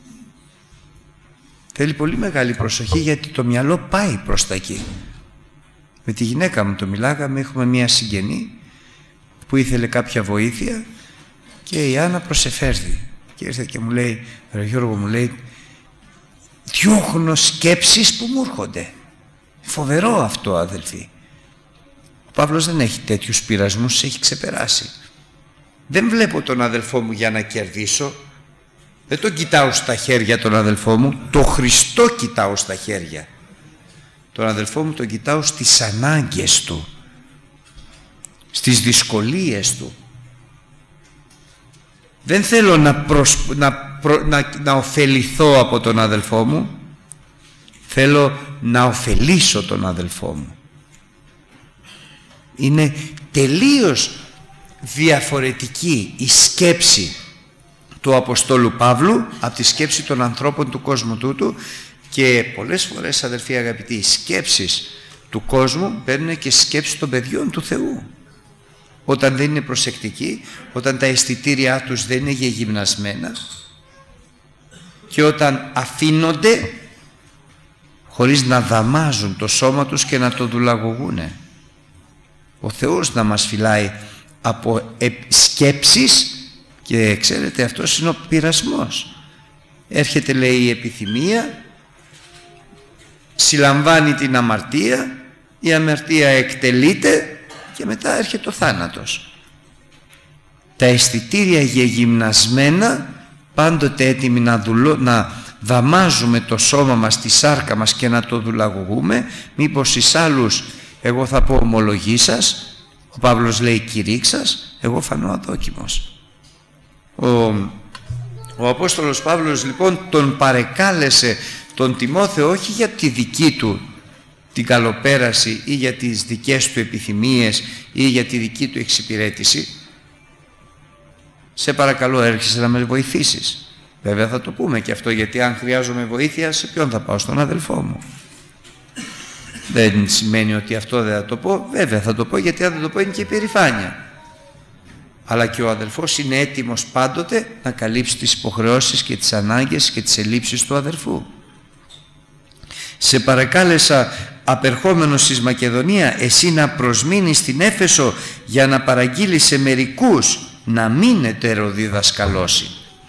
Θέλει πολύ μεγάλη προσοχή, γιατί το μυαλό πάει προς τα εκεί. Με τη γυναίκα μου το μιλάγαμε, έχουμε μία συγγενή που ήθελε κάποια βοήθεια και η Άννα προσεφέρθη και ήρθε και μου λέει, ρε Γιώργο, μου λέει, διώχνω σκέψεις που μου έρχονται. Φοβερό αυτό αδελφοί. Ο Παύλος δεν έχει τέτοιους πειρασμούς, έχει ξεπεράσει. Δεν βλέπω τον αδελφό μου για να κερδίσω, δεν τον κοιτάω στα χέρια τον αδελφό μου, το Χριστό κοιτάω στα χέρια. Τον αδελφό μου τον κοιτάω στις ανάγκες του, στις δυσκολίες του. Δεν θέλω να, προσ... να, προ... να... να ωφεληθώ από τον αδελφό μου, θέλω να ωφελήσω τον αδελφό μου. Είναι τελείως διαφορετική η σκέψη του Αποστόλου Παύλου από τη σκέψη των ανθρώπων του κόσμου τούτου, και πολλές φορές αδελφοί αγαπητοί, οι σκέψεις του κόσμου παίρνουν και σκέψεις των παιδιών του Θεού. Όταν δεν είναι προσεκτικοί, όταν τα αισθητήριά τους δεν είναι γεγυμνασμένα και όταν αφήνονται χωρίς να δαμάζουν το σώμα τους και να το δουλαγωγούν. Ο Θεός να μας φυλάει από σκέψεις, και ξέρετε αυτός είναι ο πειρασμός. Έρχεται λέει η επιθυμία, συλλαμβάνει την αμαρτία, η αμαρτία εκτελείται και μετά έρχεται ο θάνατος. Τα αισθητήρια γεγυμνασμένα, πάντοτε έτοιμοι να, δουλω, να δαμάζουμε το σώμα μας, τη σάρκα μας και να το δουλαγωγούμε, μήπως εις άλλους εγώ θα πω ομολογή σας, ο Παύλος λέει κηρύξας, εγώ φανώ αδόκιμος. Ο, ο Απόστολος Παύλος λοιπόν τον παρεκάλεσε τον Τιμόθεο όχι για τη δική του την καλοπέραση ή για τις δικές του επιθυμίες ή για τη δική του εξυπηρέτηση. Σε παρακαλώ, έρχεσαι να με βοηθήσεις? Βέβαια θα το πούμε και αυτό, γιατί αν χρειάζομαι βοήθεια, σε ποιον θα πάω? Στον αδελφό μου. Δεν σημαίνει ότι αυτό δεν θα το πω. Βέβαια θα το πω, γιατί αν δεν το πω είναι και υπερηφάνεια. Αλλά και ο αδελφός είναι έτοιμος πάντοτε να καλύψει τις υποχρεώσεις και τις ανάγκες και τις ελλείψεις του αδελφού. Σε παρακάλεσα απερχόμενος εις Μακεδονία, εσύ να προσμείνεις στην Έφεσο για να παραγγείλεις σε μερικούς να μην ετεροδιδασκαλώσει.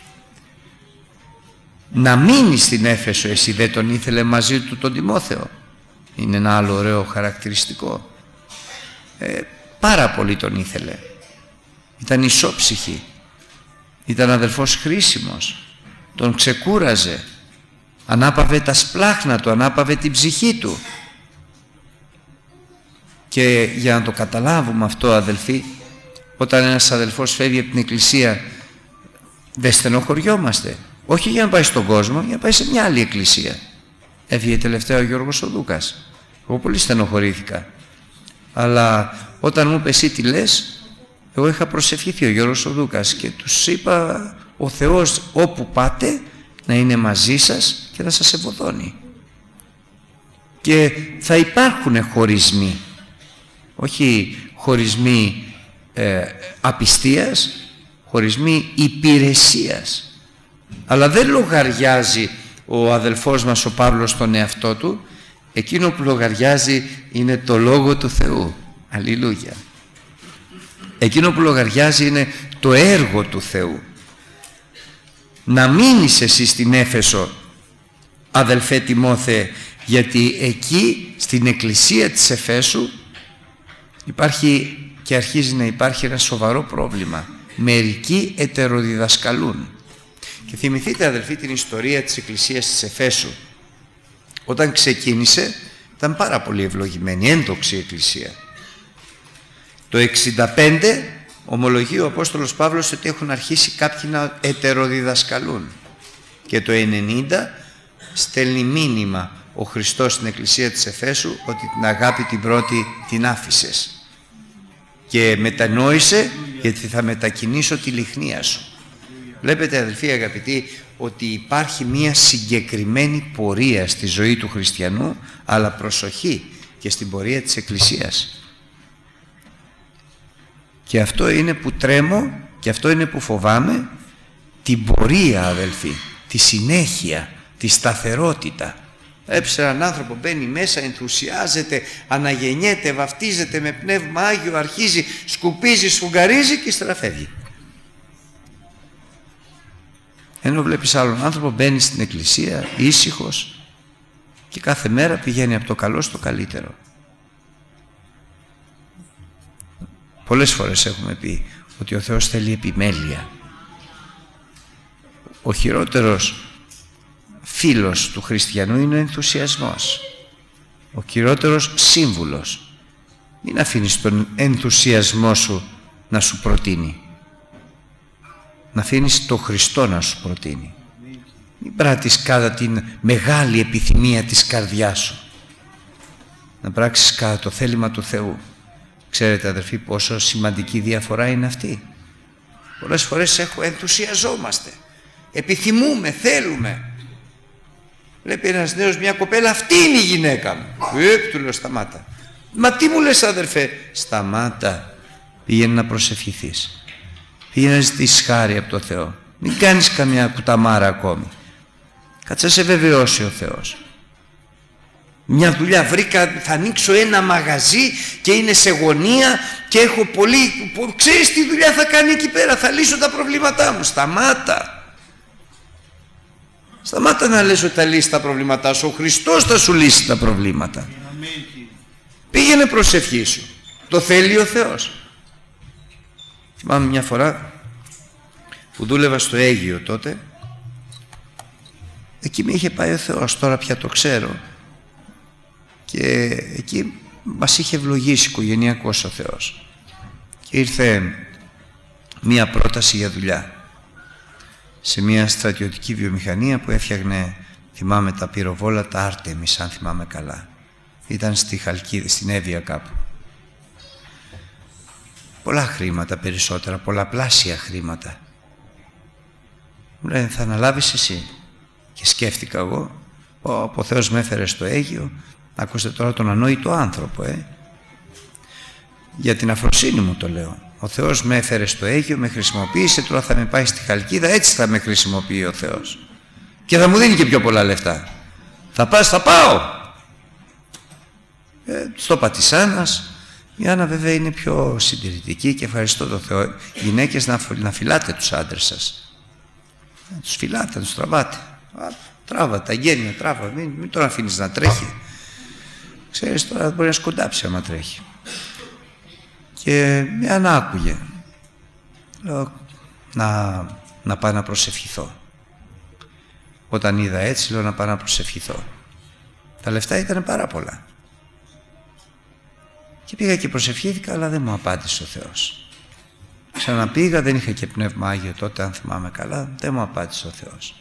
Να μείνει στην Έφεσο, εσύ δεν τον ήθελε μαζί του τον Τιμόθεο? Είναι ένα άλλο ωραίο χαρακτηριστικό. Ε, πάρα πολύ τον ήθελε. Ήταν ισόψυχη, ήταν αδελφός χρήσιμος, τον ξεκούραζε, ανάπαβε τα σπλάχνα του, ανάπαβε την ψυχή του. Και για να το καταλάβουμε αυτό αδελφοί, όταν ένας αδελφός φεύγει από την εκκλησία δεν στενοχωριόμαστε, όχι για να πάει στον κόσμο, για να πάει σε μια άλλη εκκλησία. Έφυγε τελευταία ο Γιώργος ο Δούκας, εγώ πολύ στενοχωρήθηκα, αλλά όταν μου είπε εσύ τι λες, εγώ είχα προσευχηθεί ο Γιώργος ο Δούκας και τους είπα ο Θεός όπου πάτε να είναι μαζί σας και να σας ευωδώνει. Και θα υπάρχουν χωρισμοί, όχι χωρισμοί ε, απιστίας, χωρισμοί υπηρεσίας. Αλλά δεν λογαριάζει ο αδελφός μας ο Παύλος τον εαυτό του. Εκείνο που λογαριάζει είναι το Λόγο του Θεού. Αλληλούια. Εκείνο που λογαριάζει είναι το έργο του Θεού. Να μείνεις εσύ στην Έφεσο, αδελφέ Τιμόθε, γιατί εκεί στην εκκλησία της Εφέσου υπάρχει και αρχίζει να υπάρχει ένα σοβαρό πρόβλημα. Μερικοί ετεροδιδασκαλούν. Και θυμηθείτε, αδελφοί, την ιστορία της εκκλησίας της Εφέσου. Όταν ξεκίνησε ήταν πάρα πολύ ευλογημένη, ένδοξη εκκλησία. Το εξήντα πέντε ομολογεί ο Απόστολος Παύλος ότι έχουν αρχίσει κάποιοι να ετεροδιδασκαλούν. Και το ενενήντα στέλνει μήνυμα ο Χριστός στην εκκλησία της Εφέσου ότι την αγάπη την πρώτη την άφησες. Και μετανόησε γιατί θα μετακινήσω τη λιχνία σου. Βλέπετε, αδελφοί αγαπητοί, ότι υπάρχει μία συγκεκριμένη πορεία στη ζωή του χριστιανού, αλλά προσοχή και στην πορεία της εκκλησίας. Και αυτό είναι που τρέμω και αυτό είναι που φοβάμαι, την πορεία, αδελφοί, τη συνέχεια, τη σταθερότητα. Έψε έναν άνθρωπο, μπαίνει μέσα, ενθουσιάζεται, αναγεννιέται, βαφτίζεται με πνεύμα Άγιο, αρχίζει, σκουπίζει, σφουγγαρίζει και ύστερα φεύγει. Ενώ βλέπεις άλλον άνθρωπο, μπαίνει στην εκκλησία ήσυχος και κάθε μέρα πηγαίνει από το καλό στο καλύτερο. Πολλές φορές έχουμε πει ότι ο Θεός θέλει επιμέλεια. Ο χειρότερος φίλος του χριστιανού είναι ο ενθουσιασμός. Ο χειρότερος σύμβουλος. Μην αφήνεις τον ενθουσιασμό σου να σου προτείνει. Να αφήνεις τον Χριστό να σου προτείνει. Μην πράττεις κατά την μεγάλη επιθυμία της καρδιάς σου. Να πράξεις κατά το θέλημα του Θεού. Ξέρετε, αδερφοί, πόσο σημαντική διαφορά είναι αυτή. Πολλές φορές έχουμε, ενθουσιαζόμαστε, επιθυμούμε, θέλουμε. Βλέπει ένας νέος μια κοπέλα, αυτή είναι η γυναίκα μου. Ε, του λέω, σταμάτα. Μα τι μου λες, αδερφέ? Σταμάτα. Πήγαινε να προσευχηθείς. Πήγαινε να ζητήσεις χάρη από το Θεό. Μην κάνεις καμιά κουταμάρα ακόμη. Κάτσε να σε βεβαιώσει ο Θεός. Μια δουλειά βρήκα, θα ανοίξω ένα μαγαζί και είναι σε γωνία και έχω πολύ... Ξέρεις τι δουλειά θα κάνει εκεί πέρα? Θα λύσω τα προβλήματά μου. Σταμάτα. Σταμάτα να λες ότι θα λύσει τα προβλήματά σου. Ο Χριστός θα σου λύσει τα προβλήματα. Πήγαινε προσευχή σου. Το θέλει ο Θεός. Θυμάμαι μια φορά που δούλευα στο Αίγυο τότε. Εκεί με είχε πάει ο Θεός. Τώρα πια το ξέρω. Και εκεί μας είχε ευλογήσει οικογενειακός ο Θεός. Και ήρθε μία πρόταση για δουλειά σε μία στρατιωτική βιομηχανία που έφτιαχνε, θυμάμαι, τα πυροβόλα, τα Άρτεμις, αν θυμάμαι καλά. Ήταν στη Χαλκίδα, στην Εύβοια κάπου. Πολλά χρήματα, περισσότερα, πολλαπλάσια χρήματα. Μου λένε, θα αναλάβεις εσύ? Και σκέφτηκα εγώ, ο, ο Θεός με έφερε στο Αίγυο. Ακούστε τώρα τον ανόητο άνθρωπο, ε. Για την αφροσύνη μου το λέω. Ο Θεός με έφερε στο Αίγυο, με χρησιμοποίησε, τώρα θα με πάει στη Χαλκίδα, έτσι θα με χρησιμοποιεί ο Θεός. Και θα μου δίνει και πιο πολλά λεφτά. Θα πας, θα πάω. Ε, στο Πατησάνας, η Άννα βέβαια είναι πιο συντηρητική και ευχαριστώ τον Θεό. Οι γυναίκες να, να φυλάτε τους άντρες σας. Να τους φυλάτε, να τους τραβάτε. Α, τράβα τα γένεια, τράβα, μην, μην τον αφήνεις να τρέχει. Ξέρεις, τώρα μπορεί να σκοντάψει άμα τρέχει. Και με ανάκουγε. Λέω, να, να πάω να προσευχηθώ. Όταν είδα έτσι, λέω να πάω να προσευχηθώ. Τα λεφτά ήταν πάρα πολλά. Και πήγα και προσευχήθηκα, αλλά δεν μου απάντησε ο Θεός. Ξαναπήγα, δεν είχα και πνεύμα Άγιο τότε, αν θυμάμαι καλά, δεν μου απάντησε ο Θεός.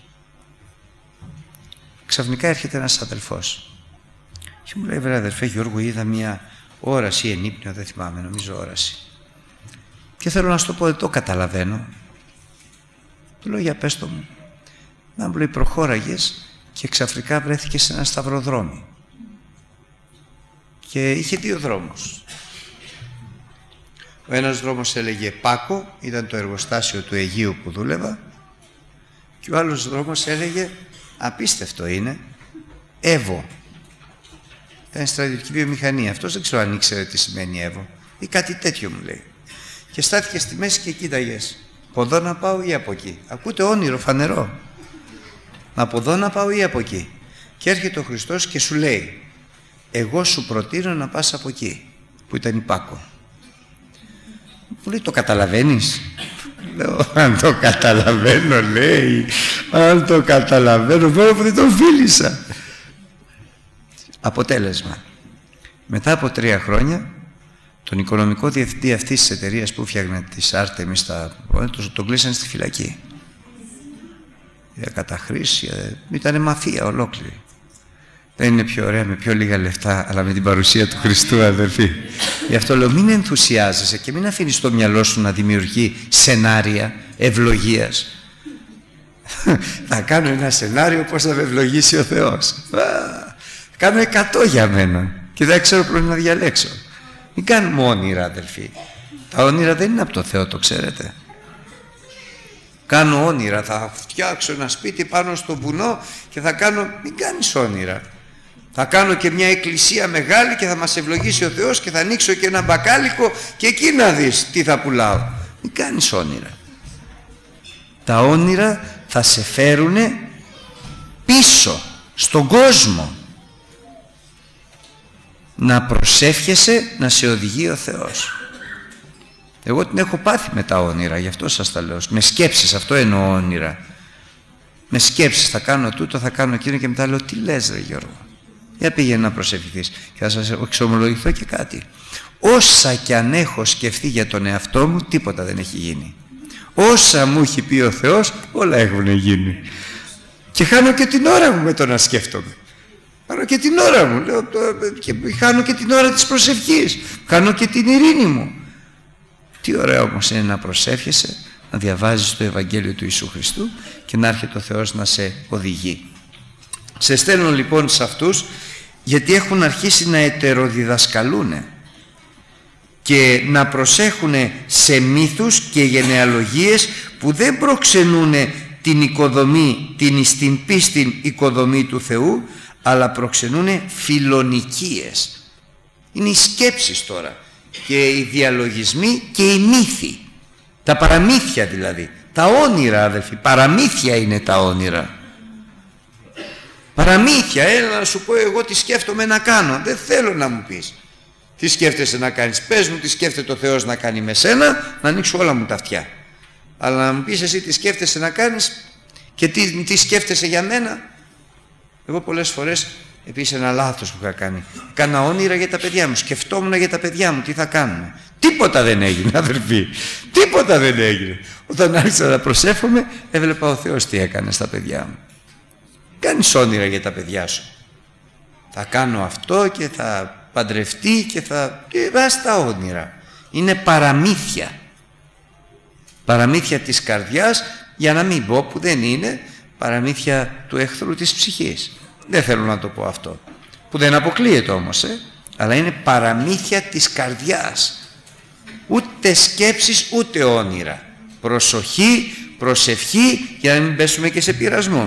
Ξαφνικά έρχεται ένας αδελφός. Και μου λέει, βρε αδερφέ Γιώργο, είδα μια όραση, ενύπνιο, δεν θυμάμαι, νομίζω όραση. Και θέλω να σου το πω, δεν το καταλαβαίνω. Του λέω, για πες το μου. Να μου λέει, προχώραγες και ξαφνικά βρέθηκες σε ένα σταυροδρόμι. Και είχε δύο δρόμους. Ο ένας δρόμος έλεγε Πάκο, ήταν το εργοστάσιο του Αιγείου που δούλευα, και ο άλλος δρόμος έλεγε, απίστευτο είναι, Εύω. Ήταν στρατιωτική βιομηχανία. Αυτός δεν ξέρω αν ήξερε τι σημαίνει Εύω ή κάτι τέτοιο μου λέει. Και στάθηκε στη μέση και κοίταγες. Από εδώ να πάω ή από εκεί. Ακούτε όνειρο φανερό. Από εδώ να πάω ή από εκεί. Και έρχεται ο Χριστός και σου λέει, εγώ σου προτείνω να πας από εκεί, που ήταν η Πάκο. Μου λέει, το καταλαβαίνεις? Λέω, αν το καταλαβαίνω, λέει, αν το καταλαβαίνω, βέβαια που δεν τον φίλησα. Αποτέλεσμα, μετά από τρία χρόνια, τον οικονομικό διευθυντή αυτής της εταιρείας που φτιάχνε τις Άρτεμις, τον κλείσανε στη φυλακή. Για καταχρήση, ήταν μαφία ολόκληρη. Δεν είναι πιο ωραία με πιο λίγα λεφτά, αλλά με την παρουσία του Χριστού, αδερφοί. Γι' αυτό λέω, μην ενθουσιάζεσαι και μην αφήνεις το μυαλό σου να δημιουργεί σενάρια ευλογίας. Θα κάνω ένα σενάριο πώς θα με ευλογήσει ο Θεός. Κάνω εκατό για μένα και δεν ξέρω πρώτα να διαλέξω. Μην κάνουμε όνειρα, αδελφοί. Τα όνειρα δεν είναι από το Θεό, το ξέρετε. Κάνω όνειρα, θα φτιάξω ένα σπίτι πάνω στο βουνό και θα κάνω... Μην κάνεις όνειρα. Θα κάνω και μια εκκλησία μεγάλη και θα μας ευλογήσει ο Θεός και θα ανοίξω και ένα μπακάλικο και εκεί να δεις τι θα πουλάω. Μην κάνεις όνειρα. Τα όνειρα θα σε φέρουν πίσω στον κόσμο. Να προσεύχεσαι να σε οδηγεί ο Θεός. Εγώ την έχω πάθει με τα όνειρα, γι' αυτό σας τα λέω. Με σκέψεις, αυτό εννοώ όνειρα. Με σκέψεις, θα κάνω τούτο, θα κάνω εκείνο και μετά λέω, τι λες ρε Γιώργο? Για πήγαινε να προσευχηθείς. Και θα σας εξομολογηθώ και κάτι. Όσα κι αν έχω σκεφτεί για τον εαυτό μου, τίποτα δεν έχει γίνει. Όσα μου έχει πει ο Θεός, όλα έχουν γίνει. Και χάνω και την ώρα μου με το να σκέφτομαι. Χάνω και την ώρα μου. Λέω, και χάνω και την ώρα της προσευχής. Χάνω και την ειρήνη μου. Τι ωραίο όμως είναι να προσεύχεσαι, να διαβάζεις το Ευαγγέλιο του Ιησού Χριστού και να έρχεται ο Θεός να σε οδηγεί. Σε στέλνω λοιπόν σε αυτούς γιατί έχουν αρχίσει να ετεροδιδασκαλούν και να προσέχουν σε μύθους και γενεαλογίες που δεν προξενούν την οικοδομή, την στην πίστην οικοδομή του Θεού, αλλά προξενούν φιλονικίες. Είναι οι σκέψεις τώρα και οι διαλογισμοί και οι μύθοι, τα παραμύθια δηλαδή, τα όνειρα, αδελφοί, παραμύθια είναι τα όνειρα. Παραμύθια, έλα να σου πω εγώ τι σκέφτομαι να κάνω. Δεν θέλω να μου πεις τι σκέφτεσαι να κάνεις. Πες μου τι σκέφτεται ο Θεός να κάνει με σένα, να ανοίξω όλα μου τα αυτιά. Αλλά να μου πεις εσύ τι σκέφτεσαι να κάνεις και τι, τι σκέφτεσαι για μένα. Εγώ πολλές φορές, επίσης ένα λάθος που είχα κάνει, κάνα όνειρα για τα παιδιά μου, σκεφτόμουν για τα παιδιά μου τι θα κάνουμε. Τίποτα δεν έγινε, αδερφοί, τίποτα δεν έγινε. Όταν άρχισα να προσεύχομαι, έβλεπα ο Θεός τι έκανε στα παιδιά μου. Κάνεις όνειρα για τα παιδιά σου. Θα κάνω αυτό και θα παντρευτεί και θα... Και βάζει τα όνειρα. Είναι παραμύθια. Παραμύθια της καρδιάς, για να μην πω που δεν είναι, παραμύθια του εχθρού της ψυχής. Δεν θέλω να το πω αυτό. Που δεν αποκλείεται όμως, ε? Αλλά είναι παραμύθια της καρδιάς. Ούτε σκέψεις, ούτε όνειρα. Προσοχή, προσευχή, για να μην πέσουμε και σε πειρασμό.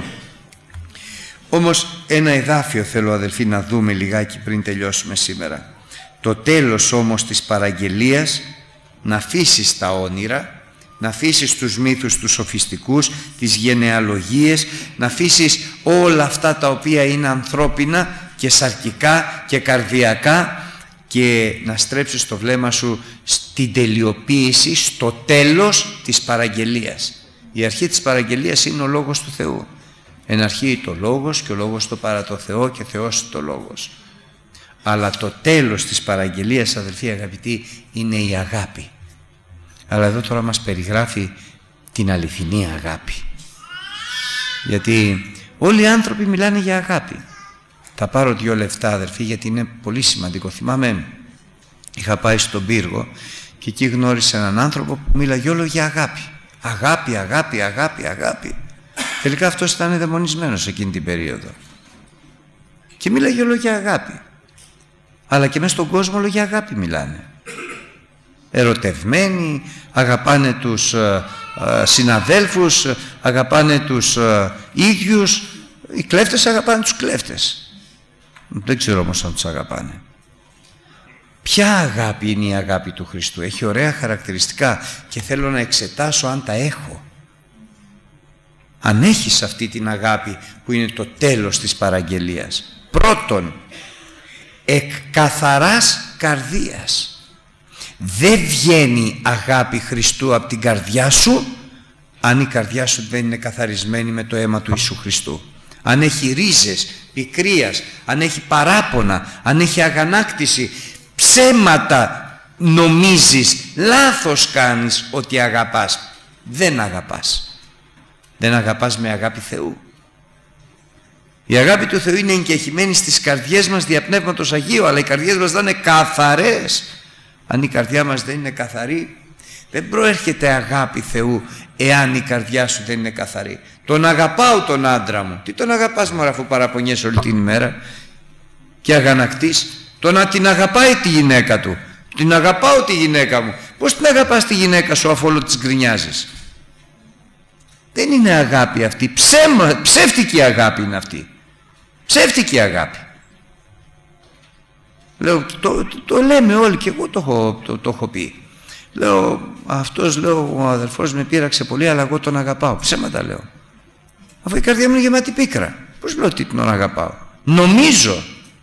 Όμως ένα εδάφιο θέλω, αδελφοί, να δούμε λιγάκι πριν τελειώσουμε σήμερα. Το τέλος όμως της παραγγελίας, να αφήσεις τα όνειρα, να αφήσεις τους μύθους τους σοφιστικούς, τις γενεαλογίες, να αφήσεις όλα αυτά τα οποία είναι ανθρώπινα και σαρκικά και καρδιακά και να στρέψεις το βλέμμα σου στην τελειοποίηση, στο τέλος της παραγγελίας. Η αρχή της παραγγελίας είναι ο Λόγος του Θεού. Εν αρχή το Λόγος και ο Λόγος το παρά το Θεό και Θεός το Λόγος. Αλλά το τέλος της παραγγελίας, αδελφοί αγαπητοί, είναι η αγάπη. Αλλά εδώ τώρα μας περιγράφει την αληθινή αγάπη. Γιατί όλοι οι άνθρωποι μιλάνε για αγάπη. Θα πάρω δύο λεφτά, αδελφοί, γιατί είναι πολύ σημαντικό. Θυμάμαι, είχα πάει στον πύργο και εκεί γνώρισα έναν άνθρωπο που μίλαγε όλο για αγάπη. Αγάπη, αγάπη, αγάπη, αγάπη. Τελικά αυτός ήταν δαιμονισμένος εκείνη την περίοδο. Και μίλαγε όλο για αγάπη. Αλλά και μέσα στον κόσμο όλο για αγάπη μιλάνε. ερωτευμένοι, αγαπάνε τους ε, ε, συναδέλφους, αγαπάνε τους ε, ίδιους. Οι κλέφτες αγαπάνε τους κλέφτες. Δεν ξέρω όμως αν τους αγαπάνε. Ποια αγάπη είναι η αγάπη του Χριστού? Έχει ωραία χαρακτηριστικά και θέλω να εξετάσω αν τα έχω. Αν έχεις αυτή την αγάπη που είναι το τέλος της παραγγελίας. Πρώτον, εκ καθαράς καρδίας. Δεν βγαίνει αγάπη Χριστού από την καρδιά σου αν η καρδιά σου δεν είναι καθαρισμένη με το αίμα του Ιησού Χριστού. Αν έχει ρίζες πικρίας, αν έχει παράπονα, αν έχει αγανάκτηση, ψέματα νομίζεις, λάθος κάνεις ότι αγαπάς. Δεν αγαπάς. Δεν αγαπάς με αγάπη Θεού. Η αγάπη του Θεού είναι εγκεχημένη στις καρδιές μας δια Πνεύματος Αγίου, αλλά οι καρδιές μας δεν είναι καθαρές. Αν η καρδιά μας δεν είναι καθαρή, δεν προέρχεται αγάπη Θεού εάν η καρδιά σου δεν είναι καθαρή. Τον αγαπάω τον άντρα μου. Τι τον αγαπάς μωρά, αφού παραπονιέσαι όλη την ημέρα και αγανακτείς? Το να την αγαπάει τη γυναίκα του. Την αγαπάω τη γυναίκα μου. Πώς την αγαπάς τη γυναίκα σου αφού όλο της γκρινιάζεις? Δεν είναι αγάπη αυτή. Ψέμα, ψεύτικη αγάπη είναι αυτή. Ψεύτικη αγάπη. Λέω, το, το, το λέμε όλοι και εγώ το έχω, το, το έχω πει. Λέω, αυτός, λέω, ο αδελφός με πείραξε πολύ, αλλά εγώ τον αγαπάω. Ψέματα λέω. Αφού η καρδιά μου είναι γεμάτη πίκρα. Πώς λέω ότι τον αγαπάω? Νομίζω.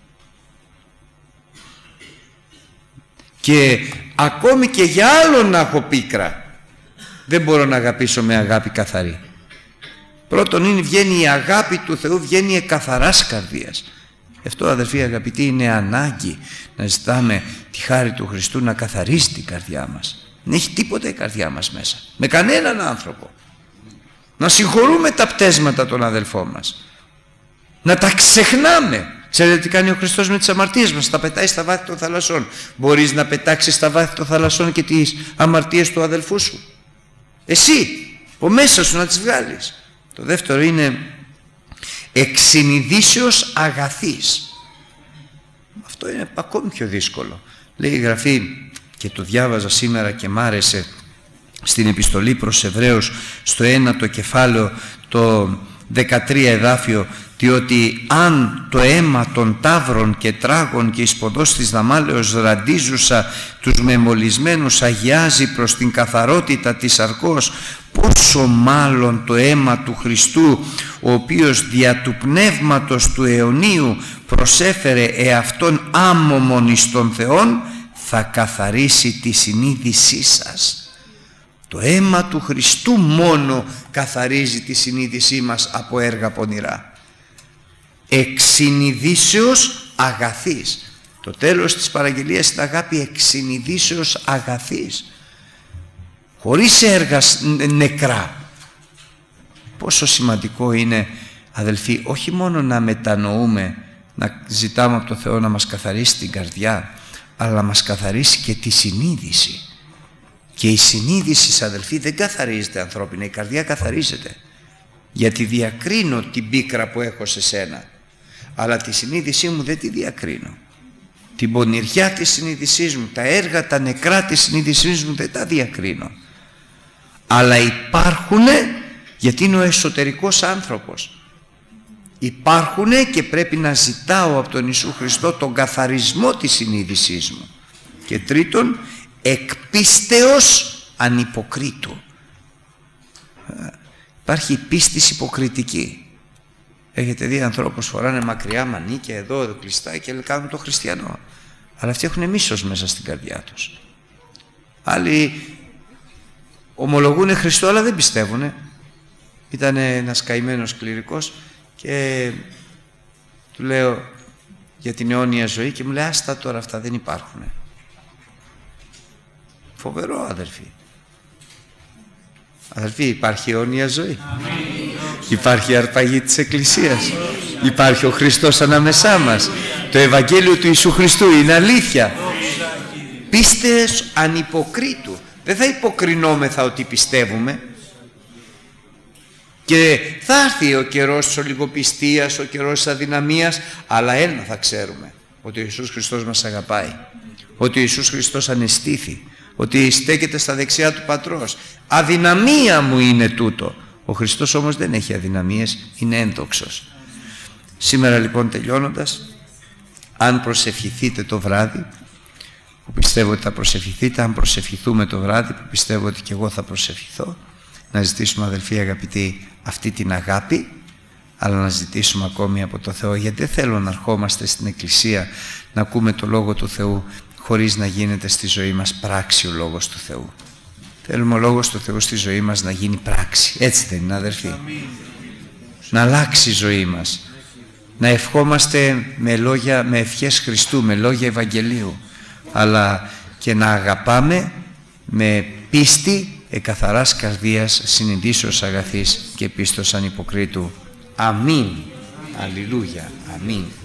Και ακόμη και για άλλον να έχω πίκρα, δεν μπορώ να αγαπήσω με αγάπη καθαρή. Πρώτον είναι, βγαίνει η αγάπη του Θεού, βγαίνει εκ καθαράς καρδίας. Γι' αυτό, αδελφοί αγαπητοί, είναι ανάγκη να ζητάμε τη χάρη του Χριστού να καθαρίσει την καρδιά μας. Δεν έχει τίποτα η καρδιά μας μέσα, με κανέναν άνθρωπο. Να συγχωρούμε τα πτέσματα των αδελφών μας, να τα ξεχνάμε. Ξέρετε τι κάνει ο Χριστός με τις αμαρτίες μας? Τα πετάει στα βάθη των θαλασσών. Μπορείς να πετάξεις στα βάθη των θαλασσών και τις αμαρτίες του αδελφού σου? Εσύ, ο μέσα σου να τις βγάλεις. Το δεύτερο είναι εξυνειδήσεως αγαθής. Αυτό είναι ακόμη πιο δύσκολο. Λέει η Γραφή, και το διάβαζα σήμερα και μ' άρεσε, στην επιστολή προς Εβραίους στο ένατο κεφάλαιο, το δεκατρία εδάφιο, διότι αν το αίμα των ταύρων και τράγων και εις ποδός της δαμάλεως ραντίζουσα τους μεμολισμένους αγιάζει προς την καθαρότητα της σαρκός, πόσο μάλλον το αίμα του Χριστού, ο οποίος δια του πνεύματος του αιωνίου προσέφερε εαυτόν άμωμον εις τον Θεόν, θα καθαρίσει τη συνείδησή σας. Το αίμα του Χριστού μόνο καθαρίζει τη συνείδησή μας από έργα πονηρά. Εξυνειδήσεως αγαθής. Το τέλος της παραγγελίας είναι αγάπη εξυνειδήσεως αγαθής, χωρίς έργα νεκρά. Πόσο σημαντικό είναι, αδελφοί, όχι μόνο να μετανοούμε, να ζητάμε από το Θεό να μας καθαρίσει την καρδιά, αλλά να μας καθαρίσει και τη συνείδηση. Και η συνείδηση, αδελφοί, δεν καθαρίζεται ανθρώπινα, η καρδιά καθαρίζεται. Γιατί διακρίνω την πίκρα που έχω σε σένα, αλλά τη συνείδησή μου δεν τη διακρίνω. Την πονηριά της συνείδησής μου, τα έργα, τα νεκρά της συνείδησής μου δεν τα διακρίνω. Αλλά υπάρχουνε, γιατί είναι ο εσωτερικός άνθρωπος. Υπάρχουνε και πρέπει να ζητάω από τον Ιησού Χριστό τον καθαρισμό της συνείδησής μου. Και τρίτον, εκπίστεως ανυποκρίτου. Υπάρχει πίστης υποκριτική. Έχετε δει ανθρώπους φοράνε μακριά μανίκια εδώ, εδώ κλειστά και κάνουν το χριστιανό. Αλλά αυτοί έχουν μίσος μέσα στην καρδιά τους. Άλλοι ομολογούν Χριστό αλλά δεν πιστεύουν. Ήταν ένας καημένος κληρικός και του λέω για την αιώνια ζωή και μου λέει άστα τώρα, αυτά δεν υπάρχουν. Φοβερό, αδελφοί. Αδελφοί, υπάρχει αιώνια ζωή. Αμήν. Υπάρχει αρπαγή της Εκκλησίας. Υπάρχει ο Χριστός ανάμεσά μας. Το Ευαγγέλιο του Ιησού Χριστού είναι αλήθεια. Πίστες ανυποκρίτου. Δεν θα υποκρινόμεθα ότι πιστεύουμε. Και θα έρθει ο καιρός της ολιγοπιστίας, ο καιρός της αδυναμίας, αλλά ένα θα ξέρουμε, ότι ο Ιησούς Χριστός μας αγαπάει, ότι ο Ιησούς Χριστός ανεστήθη, ότι στέκεται στα δεξιά του Πατρός. Αδυναμία μου είναι τούτο. Ο Χριστός όμως δεν έχει αδυναμίες, είναι ένδοξος. Σήμερα λοιπόν, τελειώνοντας, αν προσευχηθείτε το βράδυ, που πιστεύω ότι θα προσευχηθείτε, αν προσευχηθούμε το βράδυ, που πιστεύω ότι και εγώ θα προσευχηθώ, να ζητήσουμε, αδελφοί αγαπητοί, αυτή την αγάπη, αλλά να ζητήσουμε ακόμη από το Θεό, γιατί δεν θέλω να ερχόμαστε στην Εκκλησία να ακούμε το Λόγο του Θεού χωρίς να γίνεται στη ζωή μας πράξη ο Λόγος του Θεού. Θέλουμε ο Λόγος του Θεού στη ζωή μας να γίνει πράξη. Έτσι δεν είναι, αδελφοί? Να αλλάξει η ζωή μας. Να ευχόμαστε με λόγια, με ευχές Χριστού, με λόγια Ευαγγελίου, αλλά και να αγαπάμε με πίστη εκαθαράς καρδίας, συνειδήσεως αγαθής και πίστος ανυποκρίτου. Αμήν. Αλληλούια. Αμήν.